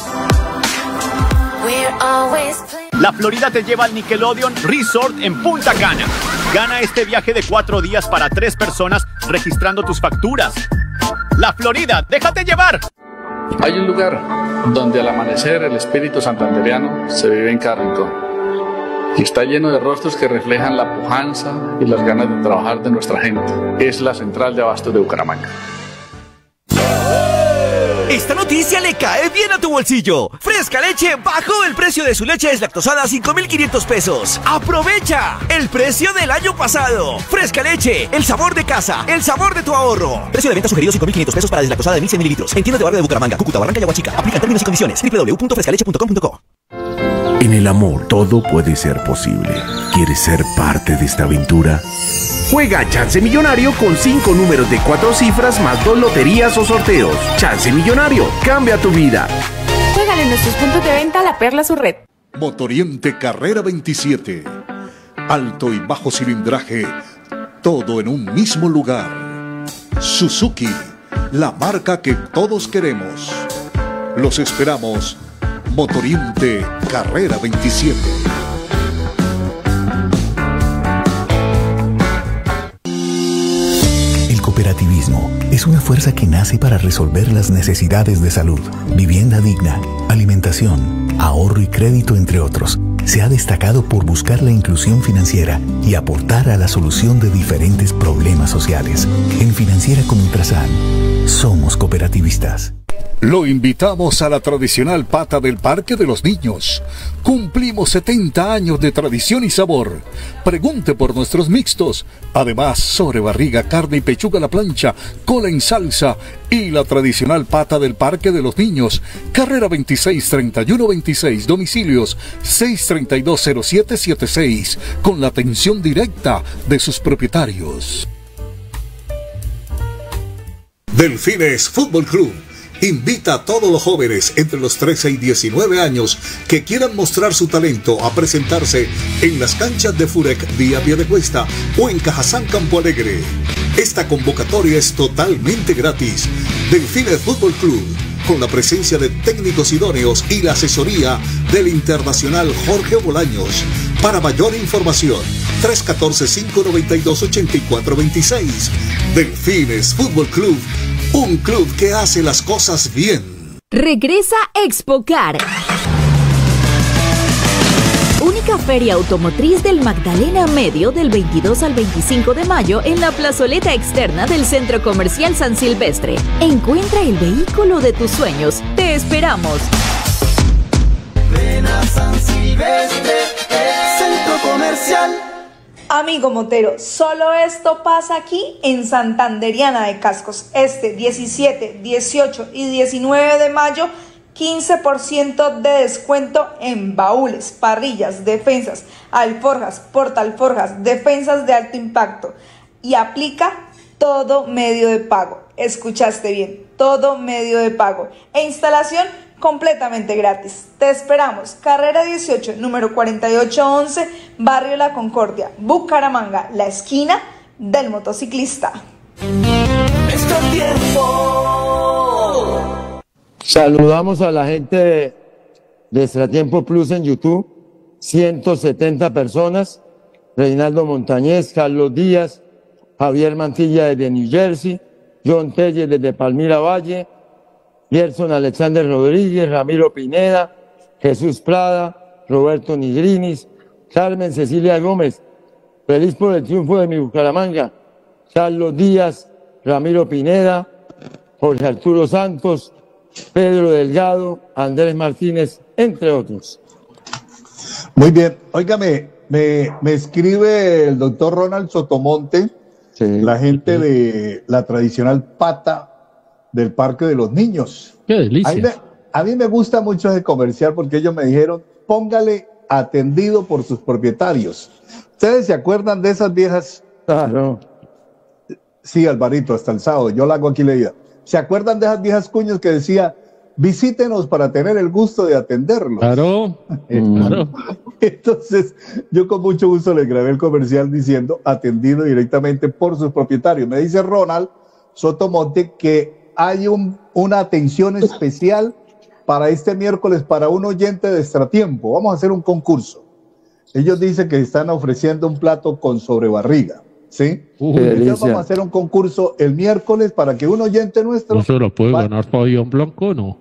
La Florida te lleva al Nickelodeon Resort en Punta Cana. Gana este viaje de cuatro días para tres personas registrando tus facturas. La Florida, déjate llevar. Hay un lugar donde al amanecer el espíritu santandereano se vive en cada rincón. Y está lleno de rostros que reflejan la pujanza y las ganas de trabajar de nuestra gente. Es la central de abastos de Bucaramanga. Esta noticia le cae bien a tu bolsillo. Fresca Leche bajó el precio de su leche deslactosada a cinco mil quinientos pesos. ¡Aprovecha! El precio del año pasado. Fresca Leche, el sabor de casa, el sabor de tu ahorro. Precio de venta sugerido cinco mil quinientos pesos para deslactosada de mil cien mililitros. En tiendas de barrio de Bucaramanga, Cúcuta, Barranca y Aguachica. Aplican términos y condiciones. doble u doble u doble u punto fresca leche punto com punto co. En el amor todo puede ser posible. ¿Quieres ser parte de esta aventura? Juega Chance Millonario con cinco números de cuatro cifras más dos loterías o sorteos. Chance Millonario, cambia tu vida. Juégale en nuestros puntos de venta La Perla su red. Motoriente Carrera veintisiete. Alto y bajo cilindraje, todo en un mismo lugar. Suzuki, la marca que todos queremos. Los esperamos. Motoriente Carrera veintisiete. El cooperativismo es una fuerza que nace para resolver las necesidades de salud, vivienda digna, alimentación, ahorro y crédito, entre otros. Se ha destacado por buscar la inclusión financiera y aportar a la solución de diferentes problemas sociales. En Financiera como Ultrasan, somos cooperativistas. Lo invitamos a la tradicional pata del Parque de los Niños. Cumplimos setenta años de tradición y sabor. Pregunte por nuestros mixtos. Además, sobrebarriga, carne y pechuga a la plancha, cola en salsa y la tradicional pata del Parque de los Niños. Carrera veintiséis treinta y uno veintiséis, domicilios seis treinta y dos cero siete setenta y seis, con la atención directa de sus propietarios. Delfines Fútbol Club invita a todos los jóvenes entre los trece y diecinueve años que quieran mostrar su talento a presentarse en las canchas de Furec Vía Piedecuesta o en Cajazán Campo Alegre. Esta convocatoria es totalmente gratis. Delfines Fútbol Club, con la presencia de técnicos idóneos y la asesoría del internacional Jorge Bolaños. Para mayor información, tres uno cuatro, cinco nueve dos, ocho cuatro dos seis. Delfines Fútbol Club, un club que hace las cosas bien. Regresa Expocar. Única feria automotriz del Magdalena Medio del veintidós al veinticinco de mayo en la plazoleta externa del Centro Comercial San Silvestre. Encuentra el vehículo de tus sueños. ¡Te esperamos! Ven a San Silvestre, Centro Comercial. Amigo motero, solo esto pasa aquí en Santanderiana de Cascos. Este diecisiete, dieciocho y diecinueve de mayo, quince por ciento de descuento en baúles, parrillas, defensas, alforjas, portalforjas, defensas de alto impacto. Y aplica todo medio de pago. Escuchaste bien, todo medio de pago. E instalación completamente gratis. Te esperamos. Carrera dieciocho, número cuarenta y ocho once, Barrio La Concordia, Bucaramanga, la esquina del motociclista. Nuestro tiempo. Saludamos a la gente de, de Extratiempo Plus en YouTube, ciento setenta personas, Reinaldo Montañez, Carlos Díaz, Javier Mantilla desde New Jersey, John Telles desde Palmira Valle, Gerson Alexander Rodríguez, Ramiro Pineda, Jesús Prada, Roberto Nigrinis, Carmen Cecilia Gómez, feliz por el triunfo de mi Bucaramanga, Carlos Díaz, Ramiro Pineda, Jorge Arturo Santos, Pedro Delgado, Andrés Martínez, entre otros. Muy bien, óigame, me, me escribe el doctor Ronald Sotomonte, sí, la gente sí. de la tradicional pata del Parque de los Niños. ¡Qué delicia! A mí, me, a mí me gusta mucho ese comercial porque ellos me dijeron, póngale atendido por sus propietarios. ¿Ustedes se acuerdan de esas viejas? Claro. Sí, Alvarito, hasta el sábado, yo la hago aquí leída. ¿Se acuerdan de esas viejas cuñas que decía, visítenos para tener el gusto de atenderlos? Claro, claro. Entonces, yo con mucho gusto les grabé el comercial diciendo, atendido directamente por sus propietarios. Me dice Ronald Sotomonte que hay un, una atención especial para este miércoles para un oyente de Extratiempo. Vamos a hacer un concurso. Ellos dicen que están ofreciendo un plato con sobrebarriga, ¿sí? Uh, Entonces vamos a hacer un concurso el miércoles para que un oyente nuestro... ¿No se lo puede va... ganar Pabellón Blanco, no?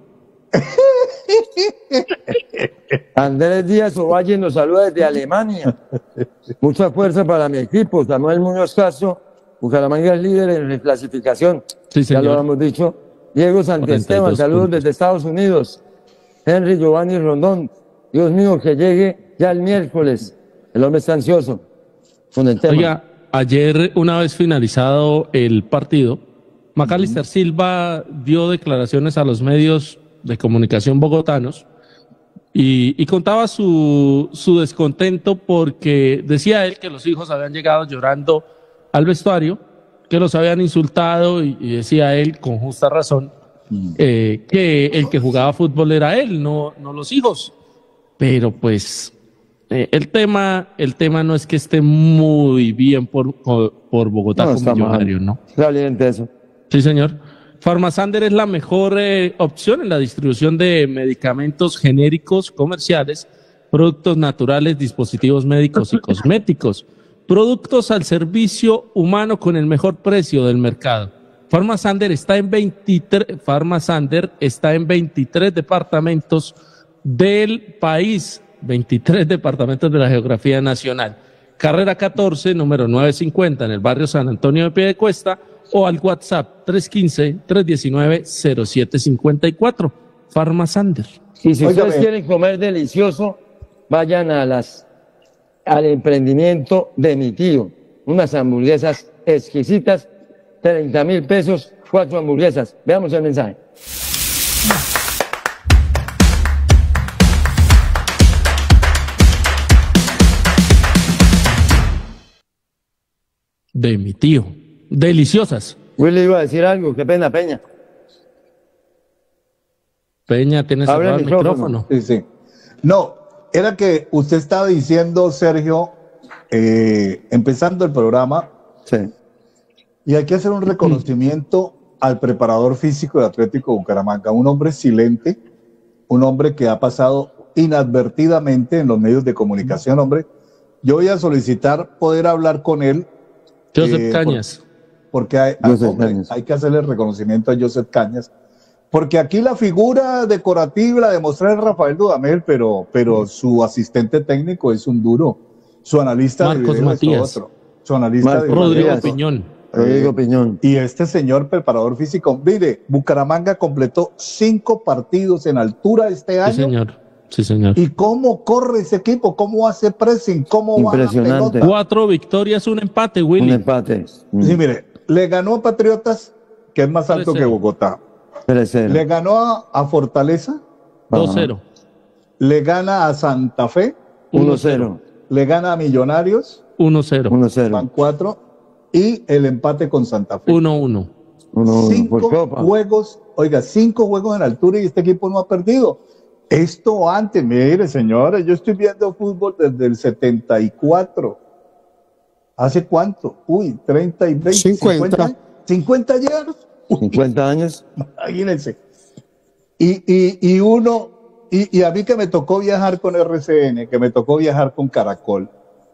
Andrés Díaz Ovalle nos saluda desde Alemania. Mucha fuerza para mi equipo. Samuel Muñoz Castro, Bucaramanga es líder en reclasificación. Sí, ya lo hemos dicho. Diego Santiesteban, saludos puntos. Desde Estados Unidos. Henry Giovanni Rondón, Dios mío, que llegue ya el miércoles. El hombre está ansioso con el tema. Oiga, ayer, una vez finalizado el partido, Macalister uh-huh. Silva dio declaraciones a los medios de comunicación bogotanos y, y contaba su, su descontento porque decía él que los hijos habían llegado llorando al vestuario, que los habían insultado y, y decía él, con justa razón, mm. eh, que el que jugaba fútbol era él, no, no los hijos. Pero pues eh, el tema el tema no es que esté muy bien por, por, por Bogotá no, como millonario, ¿no? Realmente eso. Sí, señor. Farmasander es la mejor eh, opción en la distribución de medicamentos genéricos comerciales, productos naturales, dispositivos médicos y cosméticos. Productos al servicio humano con el mejor precio del mercado. Farmasander está en veintitrés, Farmasander está en veintitrés departamentos del país, veintitrés departamentos de la geografía nacional. Carrera catorce, número novecientos cincuenta, en el barrio San Antonio de Piedecuesta, o al WhatsApp tres uno cinco, tres uno nueve, cero siete cinco cuatro. Farmasander. Y si Óigame. ustedes quieren comer delicioso, vayan a las al emprendimiento de mi tío. Unas hamburguesas exquisitas, treinta mil pesos, cuatro hamburguesas. Veamos el mensaje. De mi tío. Deliciosas. Willy iba a decir algo, qué pena, Peña. Peña, tienes Abre cerrado el el micrófono. Sí, sí. No, era que usted estaba diciendo, Sergio, eh, empezando el programa, sí. Y hay que hacer un reconocimiento al preparador físico de Atlético Bucaramanga, un hombre silente, un hombre que ha pasado inadvertidamente en los medios de comunicación, hombre. Yo voy a solicitar poder hablar con él. Joseph eh, Cañas. Por, porque hay, Joseph hombre, Cañas. hay que hacerle el reconocimiento a Joseph Cañas. Porque aquí la figura decorativa la demostró Rafael Dudamel, pero, pero su asistente técnico es un duro. Su analista Marcos de video Matías. es otro. Su analista Marcos de Rodrigo video. Piñón. Rodrigo Piñón. Y este señor preparador físico, mire, Bucaramanga completó cinco partidos en altura este año. Sí, señor. Sí, señor. ¿Y cómo corre ese equipo? ¿Cómo hace pressing? ¿Cómo va la Impresionante. pelota? Cuatro victorias, un empate, Willy. Un empate. Mm. Sí, mire, le ganó a Patriotas, que es más alto tres que cero. Bogotá. tres cero. Le ganó a, a Fortaleza, dos cero. le gana a Santa Fe, uno cero. le gana a Millonarios, uno cero. uno cero. van cuatro, y el empate con Santa Fe. uno uno. uno uno. Cinco Por Copa. juegos, oiga, cinco juegos en altura y este equipo no ha perdido. Esto antes, mire, señores, yo estoy viendo fútbol desde el setenta y cuatro. ¿Hace cuánto? Uy, treinta y veinte, cincuenta. cincuenta años. cincuenta años. Imagínense. Y, y, y uno, y, y a mí que me tocó viajar con R C N, que me tocó viajar con Caracol,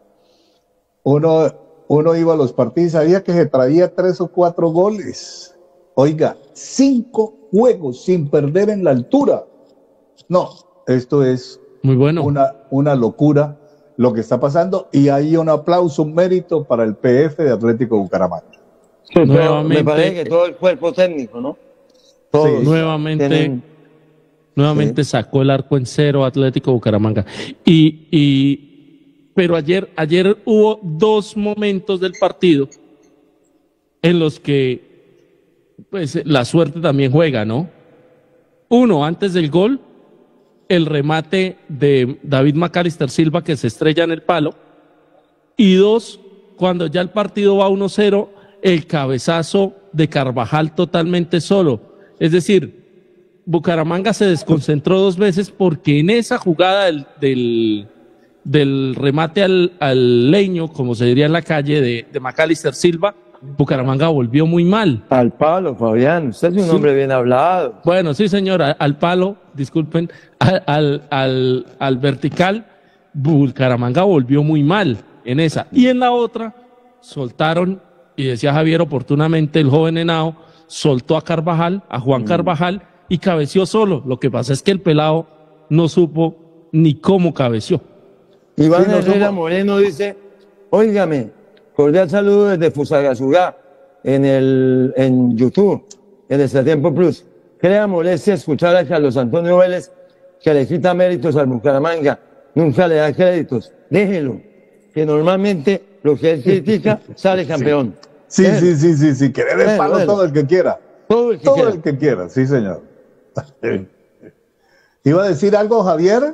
uno, uno iba a los partidos y sabía que se traía tres o cuatro goles. Oiga, cinco juegos sin perder en la altura. No, esto es Muy bueno. una, una locura lo que está pasando y hay un aplauso, un mérito para el P F de Atlético Bucaramanga. Sí, pero Nuevamente- me parece que todo el cuerpo técnico, ¿no? Todos Sí. Nuevamente, tienen- nuevamente sacó el arco en cero Atlético Bucaramanga. Y, y, pero ayer, ayer hubo dos momentos del partido en los que, pues, la suerte también juega, ¿no? Uno, antes del gol, el remate de David McAllister Silva que se estrella en el palo. Y dos, cuando ya el partido va uno cero, el cabezazo de Carvajal totalmente solo. Es decir, Bucaramanga se desconcentró dos veces porque en esa jugada del, del, del remate al, al leño, como se diría en la calle, de, de McAllister Silva, Bucaramanga volvió muy mal. Al palo, Fabián. Usted es un Sí. hombre bien hablado. Bueno, sí, señora, al palo, disculpen, al, al, al, al vertical, Bucaramanga volvió muy mal en esa. Y en la otra, soltaron, y decía Javier oportunamente, el joven Henao, soltó a Carvajal, a Juan Carvajal, y cabeció solo. Lo que pasa es que el pelado no supo ni cómo cabeció. Iván Sí, no Herrera somos- Moreno dice, óigame, cordial saludo desde Fusagasugá, en el, en YouTube, en Extra Tiempo Plus. Crea molestia escuchar a Carlos Antonio Vélez, que le quita méritos al Bucaramanga, nunca le da créditos. Déjelo, que normalmente lo que él critica sale campeón. Sí, Déjelo. sí, sí, sí, sí, que le dé Déjelo, palo déjelo. todo el que quiera. Todo el que Todo quiera. el que quiera, sí, señor. ¿Iba a decir algo, Javier?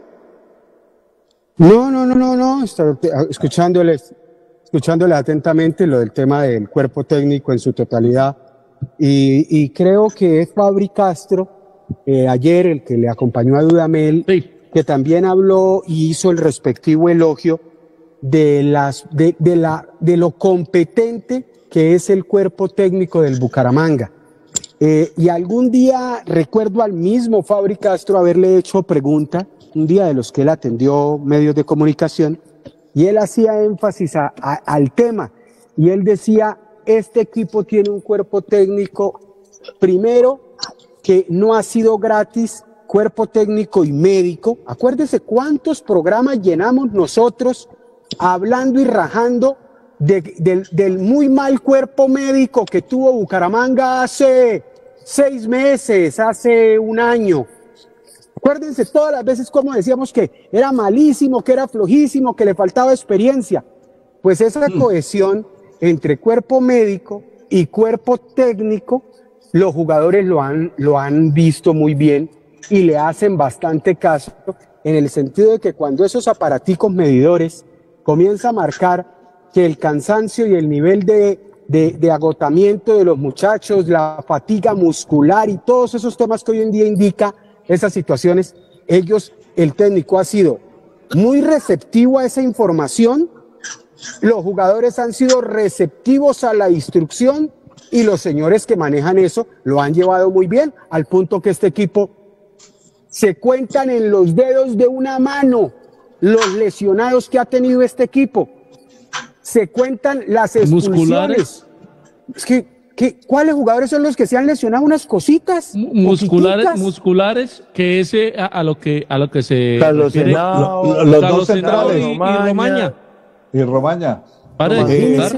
No, no, no, no, no. Está- Escuchándoles, escuchándole atentamente lo del tema del cuerpo técnico en su totalidad. Y, y creo que es Fabri Castro, eh, ayer el que le acompañó a Dudamel, Sí. que también habló y hizo el respectivo elogio de, las, de, de, la, de lo competente que es el cuerpo técnico del Bucaramanga. Eh, y algún día recuerdo al mismo Fabri Castro haberle hecho pregunta, un día de los que él atendió medios de comunicación, y él hacía énfasis a- a- al tema, y él decía, este equipo tiene un cuerpo técnico, primero, que no ha sido gratis, cuerpo técnico y médico. Acuérdese cuántos programas llenamos nosotros hablando y rajando de, del, del muy mal cuerpo médico que tuvo Bucaramanga hace seis meses, hace un año. Acuérdense todas las veces como decíamos que era malísimo, que era flojísimo, que le faltaba experiencia. Pues esa mm. cohesión entre cuerpo médico y cuerpo técnico, los jugadores lo han, lo han visto muy bien y le hacen bastante caso, en el sentido de que cuando esos aparaticos medidores comienzan a marcar que el cansancio y el nivel de, de, de agotamiento de los muchachos, la fatiga muscular y todos esos temas que hoy en día indica esas situaciones, ellos, el técnico ha sido muy receptivo a esa información, los jugadores han sido receptivos a la instrucción y los señores que manejan eso lo han llevado muy bien, al punto que este equipo se cuentan en los dedos de una mano los lesionados que ha tenido este equipo. Se cuentan las expulsiones. ¿Musculares? Es que, que, ¿cuáles jugadores son los que se han lesionado unas cositas? Musculares, musculares, que ese a, a lo que a lo que se Carlos refiere, Senado, lo, lo, los Carlos dos centrales y, y Romaña. Y Romaña. Para de contar.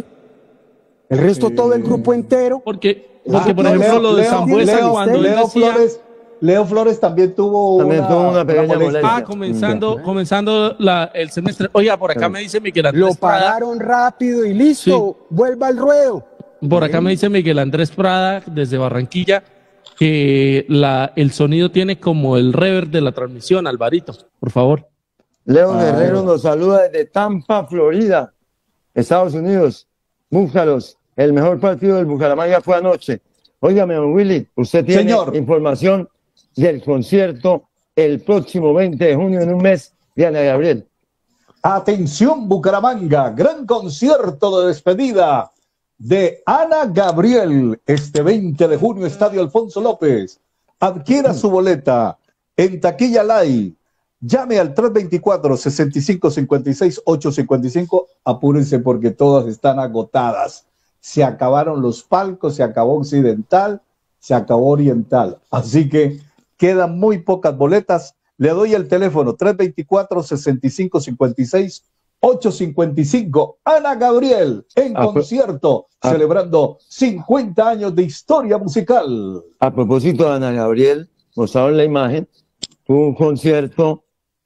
El resto, todo el grupo entero. Porque, porque por ejemplo, Leo, lo de Sambuesa, cuando Leo él decía, Flores, Leo Flores también tuvo también una, tuvo una pequeña una molestia. Ah, comenzando, sí. comenzando la, el semestre. Oiga, por acá sí. me dice Miguel Andrés Lo pararon Prada. rápido y listo, sí. vuelva al ruedo. Por acá me dice Miguel Andrés Prada, desde Barranquilla, que la, el sonido tiene como el reverb de la transmisión, Alvarito, por favor. Leo ah, Guerrero nos saluda desde Tampa, Florida, Estados Unidos. Búfalos, el mejor partido del Bucaramanga fue anoche. Óigame, don Willy, usted tiene Señor. información del concierto el próximo veinte de junio, en un mes, de Ana Gabriel. Atención, Bucaramanga, gran concierto de despedida de Ana Gabriel este veinte de junio, Estadio Alfonso López. Adquiera su boleta en Taquilla Live. Llame al tres veinticuatro, sesenta y cinco, cincuenta y seis, ochocientos cincuenta y cinco. Apúrense porque todas están agotadas. Se acabaron los palcos, se acabó Occidental, se acabó Oriental. Así que quedan muy pocas boletas. Le doy el teléfono tres veinticuatro, sesenta y cinco, cincuenta y seis, ochocientos cincuenta y cinco. Ana Gabriel en a concierto, a celebrando cincuenta años de historia musical. A propósito de Ana Gabriel, mostraron la imagen, tuvo un concierto,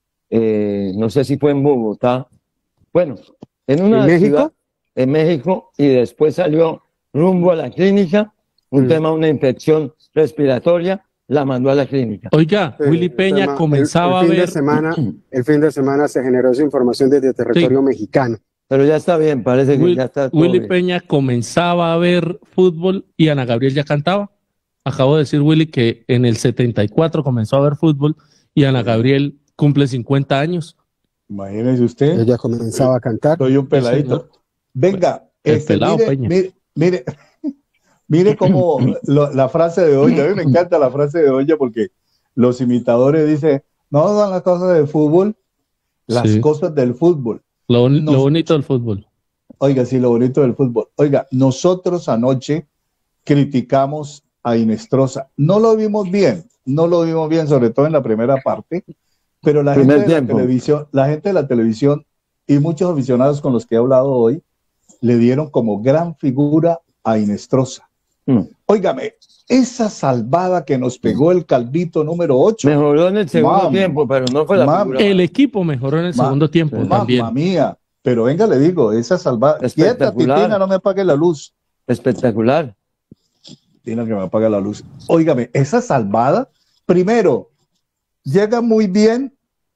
eh, no sé si fue en Bogotá, bueno, en una ¿En ciudad, México? en México, y después salió rumbo a la clínica, un mm. tema, una infección respiratoria, la mandó a la clínica. Oiga, sí, Willy Peña tema, comenzaba el, el fin a ver... De semana, el fin de semana se generó esa información desde territorio sí. mexicano. Pero ya está bien, parece que Will, ya está todo Willy bien. Peña comenzaba a ver fútbol y Ana Gabriel ya cantaba. Acabo de decir, Willy, que en el setenta y cuatro comenzó a ver fútbol y Ana Gabriel cumple cincuenta años. Imagínese usted. Ella comenzaba a cantar. Soy un peladito. Venga, el este, pelado mire, Peña. Mire, mire, mire cómo lo, la frase de hoy, a mí me encanta la frase de hoy porque los imitadores dicen, no son las cosas del fútbol, las sí. cosas del fútbol. Lo, Nos, lo bonito del fútbol. Oiga, sí, lo bonito del fútbol. Oiga, nosotros anoche criticamos a Inestrosa. No lo vimos bien, no lo vimos bien, sobre todo en la primera parte, pero la gente, de la, televisión, la gente de la televisión y muchos aficionados con los que he hablado hoy le dieron como gran figura a Inestrosa. Mm. Óigame, esa salvada que nos pegó el Calvito número ocho. Mejoró en el segundo Mam, tiempo, pero no fue la mam, figura. El equipo mejoró en el mam, segundo tiempo mam, también. Mamma mía, pero venga, le digo, esa salvada. Quieta, Titina, no me apague la luz. Espectacular. Tiene que me apague la luz. Óigame, esa salvada, primero, llega muy bien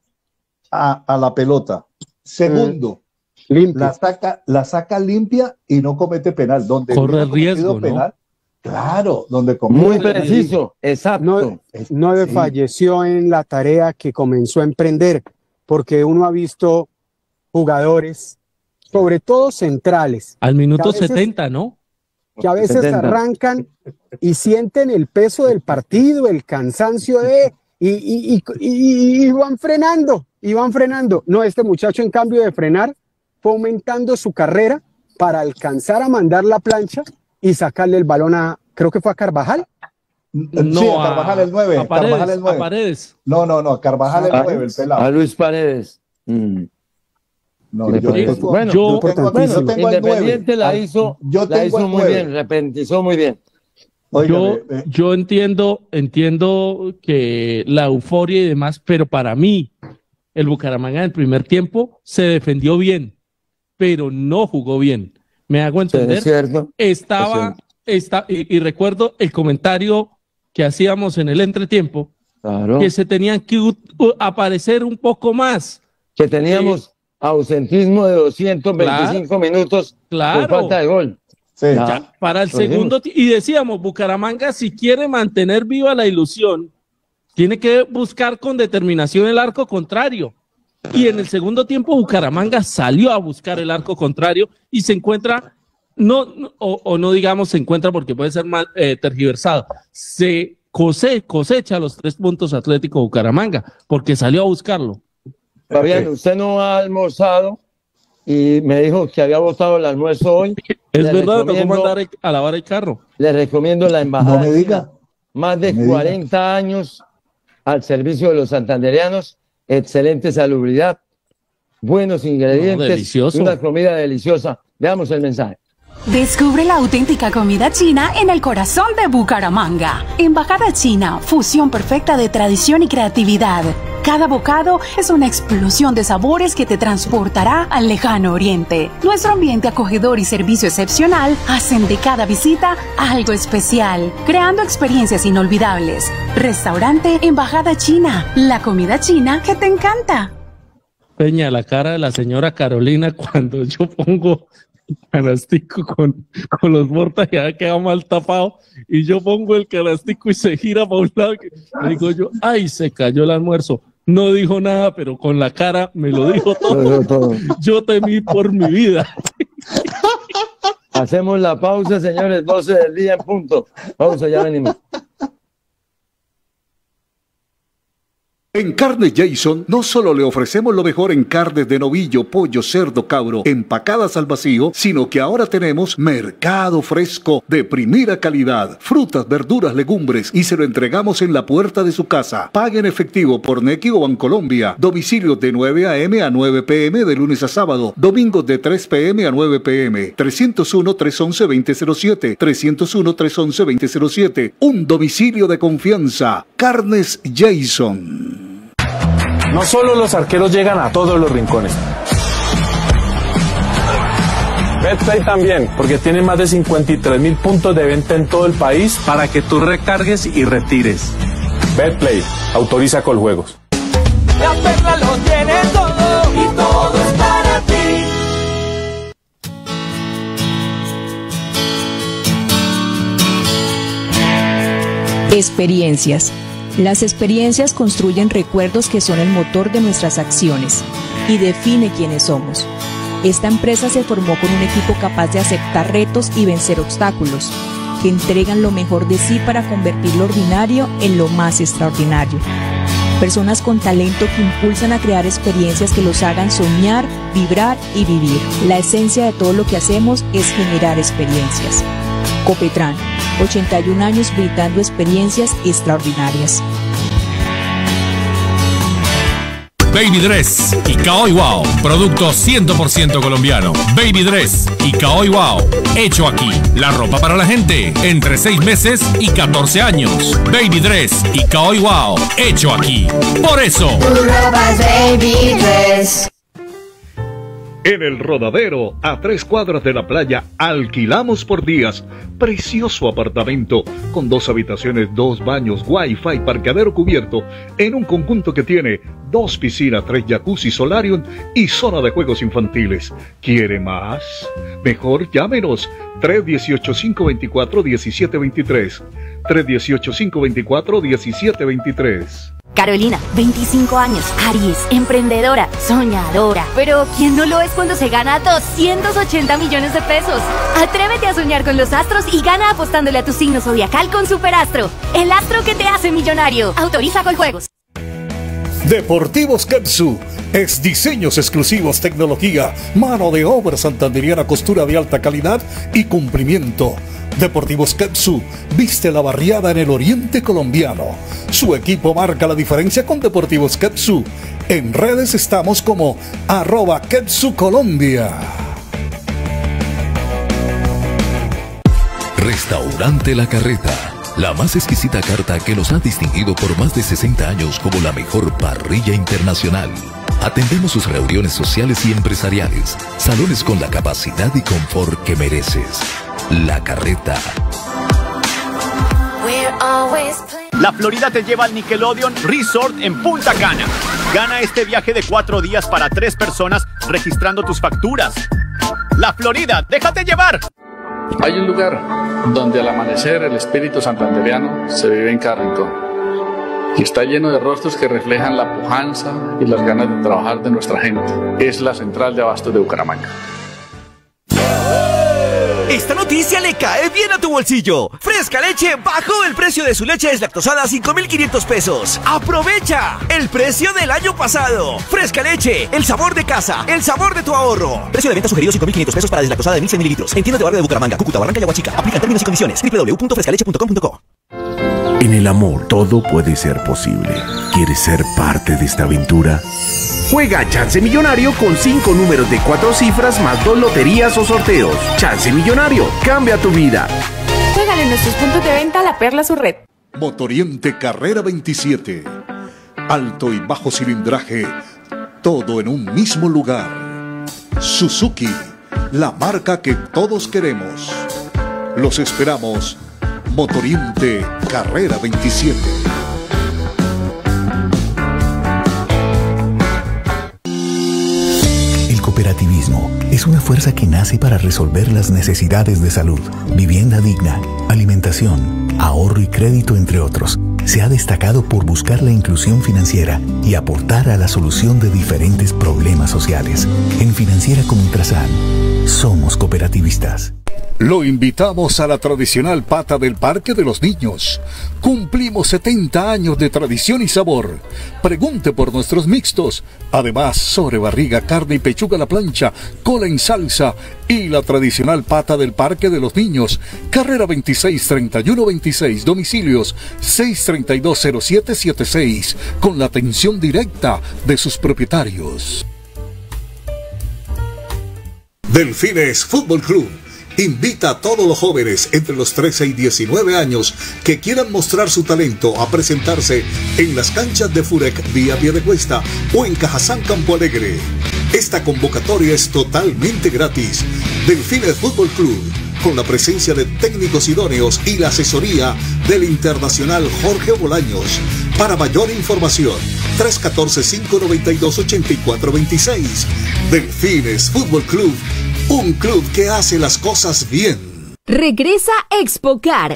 a, a la pelota. Segundo, mm, la saca, la saca limpia y no comete penal. Donde corre riesgo, penal, ¿no? Claro, donde muy preciso, exacto. No, no sí. falleció en la tarea que comenzó a emprender, porque uno ha visto jugadores, sobre todo centrales. Al minuto veces, setenta, ¿no? Que a veces setenta. Arrancan y sienten el peso del partido, el cansancio de... Y, y, y, y, y van frenando, y van frenando. No, este muchacho en cambio de frenar, fue aumentando su carrera para alcanzar a mandar la plancha y sacarle el balón a, creo que fue a Carvajal. No, sí, a Carvajal el nueve. A Paredes, Carvajal el nueve. A Paredes. No, no, no, Carvajal el a, nueve, el pelado. A Luis Paredes. Mm. No, yo, tengo, bueno, yo, tengo, bueno, yo tengo Independiente la hizo, yo la hizo muy bien, repentizó muy bien. Yo, yo entiendo, entiendo que la euforia y demás, pero para mí, el Bucaramanga en el primer tiempo se defendió bien, pero no jugó bien. ¿Me hago entender? Sí, es cierto. Estaba, es está, y, y recuerdo el comentario que hacíamos en el entretiempo, claro, que se tenían que uh, uh, aparecer un poco más. Que teníamos eh, ausentismo de doscientos veinticinco claro, minutos claro, por falta de gol. Sí. Ya, para el segundo, y decíamos, Bucaramanga, si quiere mantener viva la ilusión, tiene que buscar con determinación el arco contrario. Y en el segundo tiempo, Bucaramanga salió a buscar el arco contrario y se encuentra, no, o, o no digamos se encuentra porque puede ser mal eh, tergiversado, se cose, cosecha los tres puntos Atlético Bucaramanga porque salió a buscarlo. Fabián, usted no ha almorzado y me dijo que había botado el almuerzo hoy. Es le verdad, tocó mandar a lavar el carro. Le recomiendo la embajada. No me diga. Más de me cuarenta diga. años al servicio de los santandereanos, excelente salubridad, buenos ingredientes, no, delicioso, una comida deliciosa. Veamos el mensaje. Descubre la auténtica comida china en el corazón de Bucaramanga. Embajada China, fusión perfecta de tradición y creatividad. Cada bocado es una explosión de sabores que te transportará al lejano oriente. Nuestro ambiente acogedor y servicio excepcional hacen de cada visita algo especial, creando experiencias inolvidables. Restaurante Embajada China, la comida china que te encanta. Peña, la cara de la señora Carolina cuando yo pongo canastico con, con los mortas que ha quedado mal tapado y yo pongo el canastico y se gira para un lado. Le digo yo, ay, se cayó el almuerzo. No dijo nada, pero con la cara me lo dijo todo. todo. Yo temí por mi vida. Hacemos la pausa, señores, doce del día en punto. Pausa, ya venimos. En Carnes Jason no solo le ofrecemos lo mejor en carnes de novillo, pollo, cerdo, cabro, empacadas al vacío, sino que ahora tenemos mercado fresco de primera calidad, frutas, verduras, legumbres y se lo entregamos en la puerta de su casa. Pague en efectivo por Nequi o Bancolombia. Domicilios de nueve a eme a nueve pe eme de lunes a sábado. Domingos de tres pe eme a nueve pe eme. tres cero uno, tres once, veinte cero siete. tres cero uno, tres once, veinte cero siete. Un domicilio de confianza. Carnes Jason. No solo los arqueros llegan a todos los rincones. Betplay también, porque tiene más de cincuenta y tres mil puntos de venta en todo el país para que tú recargues y retires. Betplay, autoriza Coljuegos. La Perla lo tiene todo y todo es para ti. Experiencias. Las experiencias construyen recuerdos que son el motor de nuestras acciones y define quiénes somos. Esta empresa se formó con un equipo capaz de aceptar retos y vencer obstáculos, que entregan lo mejor de sí para convertir lo ordinario en lo más extraordinario. Personas con talento que impulsan a crear experiencias que los hagan soñar, vibrar y vivir. La esencia de todo lo que hacemos es generar experiencias. Copetran, ochenta y un años brindando experiencias extraordinarias. Baby Dress y Caoy Wow, producto cien por ciento colombiano. Baby Dress y Caoy Wow, hecho aquí. La ropa para la gente entre seis meses y catorce años. Baby Dress y Caoy Wow, hecho aquí. Por eso. Tu ropa es Baby Dress. En el Rodadero, a tres cuadras de la playa, alquilamos por días. Precioso apartamento con dos habitaciones, dos baños, wifi, parqueadero cubierto, en un conjunto que tiene dos piscinas, tres jacuzzi, solarium y zona de juegos infantiles. ¿Quiere más? Mejor llámenos tres uno ocho, cinco dos cuatro, uno siete dos tres. tres uno ocho, cinco dos cuatro, uno siete dos tres. Carolina, veinticinco años, Aries, emprendedora, soñadora. Pero ¿quién no lo es cuando se gana doscientos ochenta millones de pesos? Atrévete a soñar con los astros y gana apostándole a tu signo zodiacal con Superastro, el astro que te hace millonario. Autoriza Coljuegos. Deportivos Kepsu es diseños exclusivos, tecnología, mano de obra santanderiana, costura de alta calidad y cumplimiento. Deportivos Kepsu viste la barriada en el oriente colombiano. Su equipo marca la diferencia con Deportivos Kepsu. En redes estamos como arroba Kepsu Colombia. Restaurante La Carreta, la más exquisita carta que los ha distinguido por más de sesenta años como la mejor parrilla internacional. Atendemos sus reuniones sociales y empresariales, salones con la capacidad y confort que mereces. La Carreta. La Florida te lleva al Nickelodeon Resort en Punta Cana. Gana este viaje de cuatro días para tres personas registrando tus facturas. La Florida, déjate llevar. Hay un lugar donde al amanecer el espíritu santandereano se vive en Carrington y está lleno de rostros que reflejan la pujanza y las ganas de trabajar de nuestra gente. Es la central de abastos de Bucaramanga. Esta noticia le cae bien a tu bolsillo. Fresca Leche bajó el precio de su leche deslactosada a cinco mil quinientos pesos. ¡Aprovecha! El precio del año pasado. Fresca Leche, el sabor de casa, el sabor de tu ahorro. Precio de venta sugerido cinco mil quinientos pesos para deslactosada de mil cien mililitros. En tiendas de barrio de Bucaramanga, Cúcuta, Barranca y Aguachica. Aplican términos y condiciones. doble u doble u doble u punto fresca leche punto com punto co. En el amor todo puede ser posible. ¿Quieres ser parte de esta aventura? Juega Chance Millonario con cinco números de cuatro cifras más dos loterías o sorteos. Chance Millonario, cambia tu vida. Juégale en nuestros puntos de venta La Perla su red. Motoriente Carrera veintisiete. Alto y bajo cilindraje, todo en un mismo lugar. Suzuki, la marca que todos queremos. Los esperamos. Motoriente Carrera veintisiete. El cooperativismo es una fuerza que nace para resolver las necesidades de salud, vivienda digna, alimentación, ahorro y crédito, entre otros. Se ha destacado por buscar la inclusión financiera y aportar a la solución de diferentes problemas sociales. En Financiera como Ultrasan, somos cooperativistas. Lo invitamos a la tradicional pata del Parque de los Niños. Cumplimos setenta años de tradición y sabor. Pregunte por nuestros mixtos. Además, sobrebarriga, carne y pechuga a la plancha, cola en salsa y la tradicional pata del Parque de los Niños. Carrera veintiséis, treinta y uno veintiséis, domicilios seis treinta y dos, cero siete setenta y seis, con la atención directa de sus propietarios. Delfines Fútbol Club invita a todos los jóvenes entre los trece y diecinueve años que quieran mostrar su talento a presentarse en las canchas de Furec vía Piedecuesta o en Cajazán Campo Alegre. Esta convocatoria es totalmente gratis. Delfines Fútbol Club, con la presencia de técnicos idóneos y la asesoría del internacional Jorge Bolaños. Para mayor información, tres uno cuatro, cinco nueve dos, ocho cuatro dos seis. Delfines Fútbol Club, un club que hace las cosas bien. Regresa Expocar.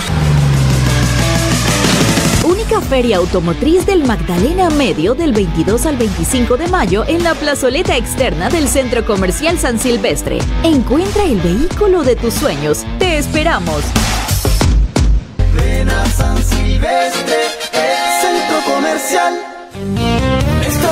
Única feria automotriz del Magdalena Medio del veintidós al veinticinco de mayo en la plazoleta externa del Centro Comercial San Silvestre. Encuentra el vehículo de tus sueños. Te esperamos. Ven a San Silvestre, el Centro Comercial. Nuestro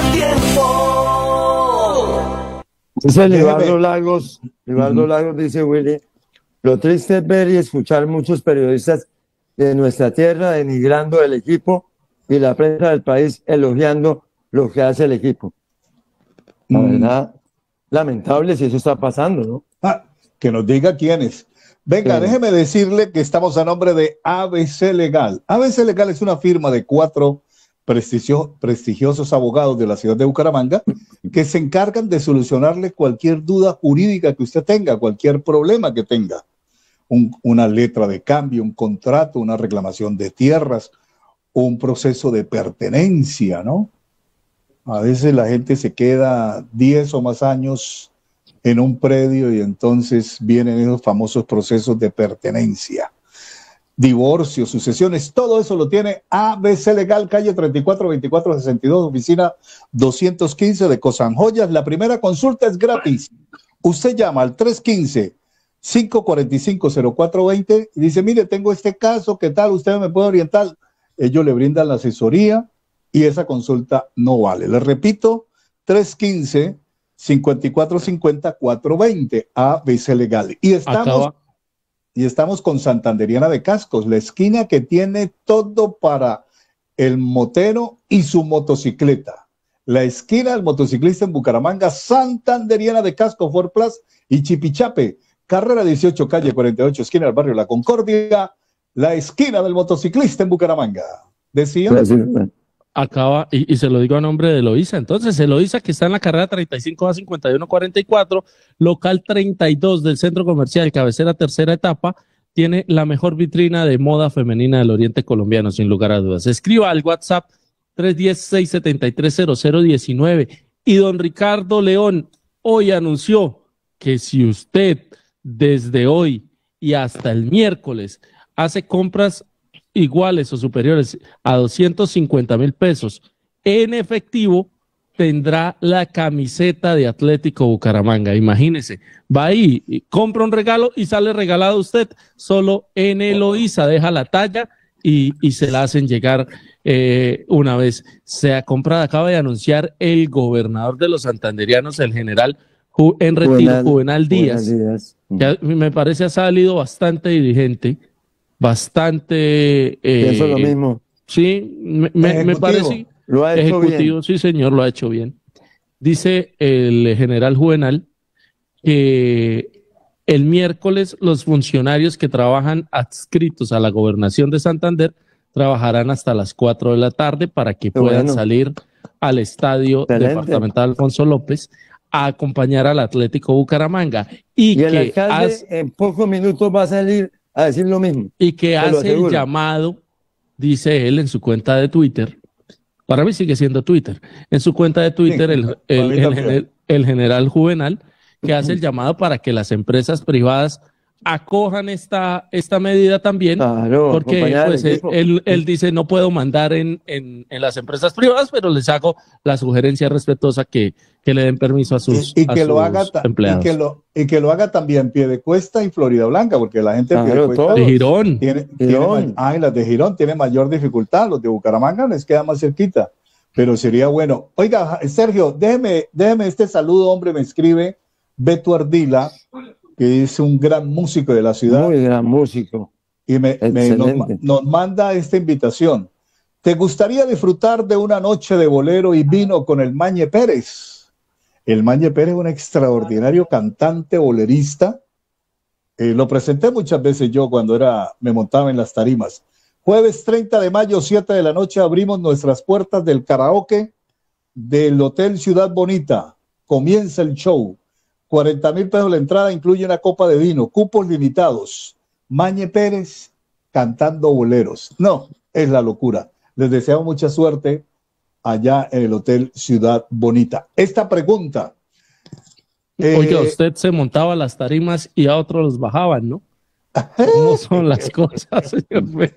tiempo. Dice Libardo Lagos, Libardo uh-huh. Lagos dice Willy, lo triste es ver y escuchar muchos periodistas de nuestra tierra denigrando el equipo y la prensa del país elogiando lo que hace el equipo. La mm. verdad, lamentable si eso está pasando, ¿no? Ah, que nos diga quiénes. Venga, sí. Déjeme decirle que estamos a nombre de A B C Legal. A B C Legal es una firma de cuatro prestigio, prestigiosos abogados de la ciudad de Bucaramanga que se encargan de solucionarle cualquier duda jurídica que usted tenga, cualquier problema que tenga. Un, una letra de cambio, un contrato, una reclamación de tierras, un proceso de pertenencia, ¿no? A veces la gente se queda diez o más años en un predio y entonces vienen esos famosos procesos de pertenencia. Divorcios, sucesiones, todo eso lo tiene A B C Legal, calle treinta y cuatro, veinticuatro, sesenta y dos, oficina doscientos quince de Cosanjoyas. La primera consulta es gratis. Usted llama al tres uno cinco, cinco cuatro cinco, cero cuatro dos cero y dice, mire, tengo este caso, ¿qué tal? Usted me puede orientar. Ellos le brindan la asesoría y esa consulta no vale. Les repito, tres uno cinco, cinco cuatro cinco cero, cuatro dos cero, A B C Legal. Y estamos, Acaba. y estamos con Santanderiana de Cascos, la esquina que tiene todo para el motero y su motocicleta. La esquina del motociclista en Bucaramanga, Santanderiana de Cascos, Ford Plus y Chipichape. Carrera dieciocho, calle cuarenta y ocho, esquina del barrio La Concordia, la esquina del motociclista en Bucaramanga. Decía. Acaba, y, y se lo digo a nombre de Eloísa. Entonces, Eloísa, que está en la carrera treinta y cinco a cincuenta y uno cuarenta y cuatro, local treinta y dos del Centro Comercial Cabecera, tercera etapa, tiene la mejor vitrina de moda femenina del Oriente Colombiano, sin lugar a dudas. Escriba al WhatsApp tres uno cero, seis siete tres, cero cero uno nueve. Y don Ricardo León hoy anunció que si usted desde hoy y hasta el miércoles hace compras iguales o superiores a doscientos cincuenta mil pesos en efectivo, tendrá la camiseta de Atlético Bucaramanga. Imagínese, va ahí, compra un regalo y sale regalado a usted. Solo en Eloísa deja la talla y, y se la hacen llegar eh, una vez sea comprada. Acaba de anunciar el gobernador de los santanderianos, el general Ju en retiro, Juvenal, Juvenal Díaz, Díaz. Que me parece ha salido bastante dirigente, bastante... Eh, Eso es lo mismo. Sí, me, me, me parece... Lo ha hecho ejecutivo, bien. Sí, señor, lo ha hecho bien. Dice el general Juvenal que el miércoles los funcionarios que trabajan adscritos a la gobernación de Santander trabajarán hasta las cuatro de la tarde para que Qué puedan bueno. salir al estadio Excelente. departamental Alfonso López a acompañar al Atlético Bucaramanga. Y, y que el alcalde has, en pocos minutos va a salir a decir lo mismo. Y que hace el llamado, dice él en su cuenta de Twitter, para mí sigue siendo Twitter, en su cuenta de Twitter, sí, el, el, el, el, el general Juvenal, que hace el llamado para que las empresas privadas acojan esta, esta medida también, claro, porque pues, él, él, él dice no puedo mandar en, en, en las empresas privadas, pero les hago la sugerencia respetuosa que, que le den permiso a sus, y, y que a lo sus haga empleados. Y que, lo, y que lo haga también Piedecuesta y Florida Blanca, porque la gente de claro, Piedecuesta de Girón. Tiene, Girón. Tiene, ah, las de Girón tienen mayor dificultad, los de Bucaramanga les queda más cerquita, pero sería bueno. Oiga, Sergio, déjeme, déjeme este saludo, hombre, me escribe Beto Ardila, que es un gran músico de la ciudad. Muy gran músico. Y me, me nos, nos manda esta invitación. ¿Te gustaría disfrutar de una noche de bolero y vino con el Mañe Pérez? El Mañe Pérez es un extraordinario cantante bolerista. Eh, lo presenté muchas veces yo cuando era, me montaba en las tarimas. Jueves treinta de mayo, siete de la noche, abrimos nuestras puertas del karaoke del Hotel Ciudad Bonita. Comienza el show. cuarenta mil pesos la entrada, incluye una copa de vino, cupos limitados. Mañe Pérez cantando boleros. No, es la locura. Les deseo mucha suerte allá en el Hotel Ciudad Bonita. Esta pregunta. Oiga, eh, usted se montaba las tarimas y a otros los bajaban, ¿no? ¿Cómo son las cosas, señor?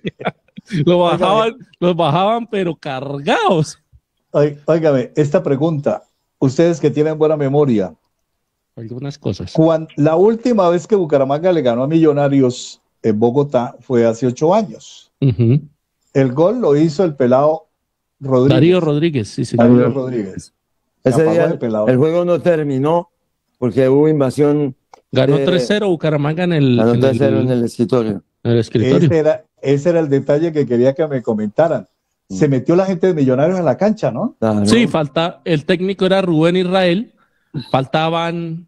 Lo bajaban, los bajaban, pero cargados. Óigame, esta pregunta. Ustedes que tienen buena memoria, algunas cosas. Cuando, la última vez que Bucaramanga le ganó a Millonarios en Bogotá fue hace ocho años. Uh-huh. El gol lo hizo el pelado Rodríguez. Darío Rodríguez, sí, sí. Darío Rodríguez. Ese día el, el juego no terminó porque hubo invasión. Ganó de, tres cero Bucaramanga en el, ganó tres cero en, en el escritorio. En el escritorio. Ese era, ese era el detalle que quería que me comentaran. Se metió la gente de Millonarios en la cancha, ¿no? Claro. Sí, falta, el técnico era Rubén Israel. Faltaban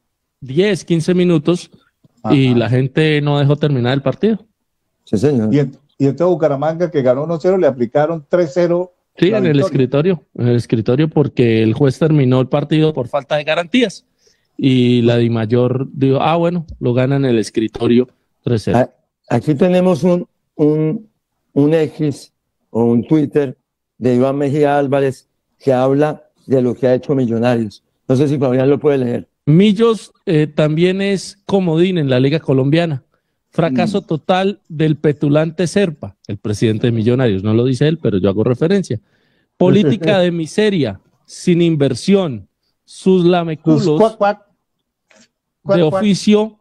diez, quince minutos. Ajá. Y la gente no dejó terminar el partido. Sí, señor. Y, en, y entonces Bucaramanga, que ganó uno cero, le aplicaron tres cero. Sí, en victoria. el escritorio. En el escritorio, porque el juez terminó el partido por falta de garantías. Y la DIMAYOR dijo, ah, bueno, lo gana en el escritorio tres cero. Aquí tenemos un, un, un X o un Twitter de Iván Mejía Álvarez que habla de lo que ha hecho Millonarios. No sé si Fabián lo puede leer. Millos eh, también es comodín en la Liga Colombiana. Fracaso mm. total del petulante Serpa, el presidente de Millonarios. No lo dice él, pero yo hago referencia. Política de miseria, sin inversión, sus lameculos sus cuac, cuac. Cuac, de oficio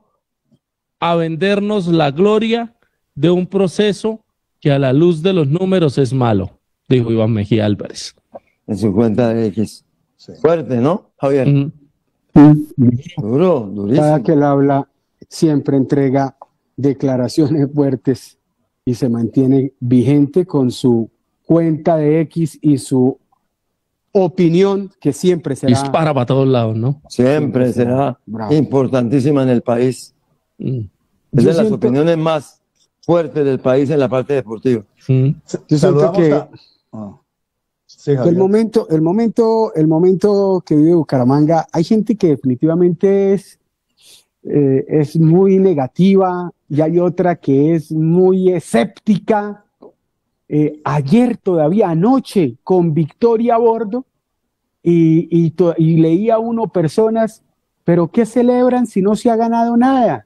a vendernos la gloria de un proceso que a la luz de los números es malo. dijo Iván Mejía Álvarez. En su cuenta de X. Sí. Fuerte, ¿no, Javier? Mm. Mm. Duro, durísimo. Cada que él habla siempre entrega declaraciones fuertes y se mantiene vigente con su cuenta de X y su opinión, que siempre será... Dispara para todos lados, ¿no? Siempre será Bravo. importantísima en el país. Mm. Es de las siento... opiniones más fuertes del país en la parte deportiva. Mm. Yo siento que... A... Oh. Sí, el momento, el momento, el momento que vive Bucaramanga, hay gente que definitivamente es, eh, es muy negativa y hay otra que es muy escéptica. Eh, ayer todavía, anoche, con victoria a bordo, y, y, y leía uno personas, pero ¿qué celebran si no se ha ganado nada?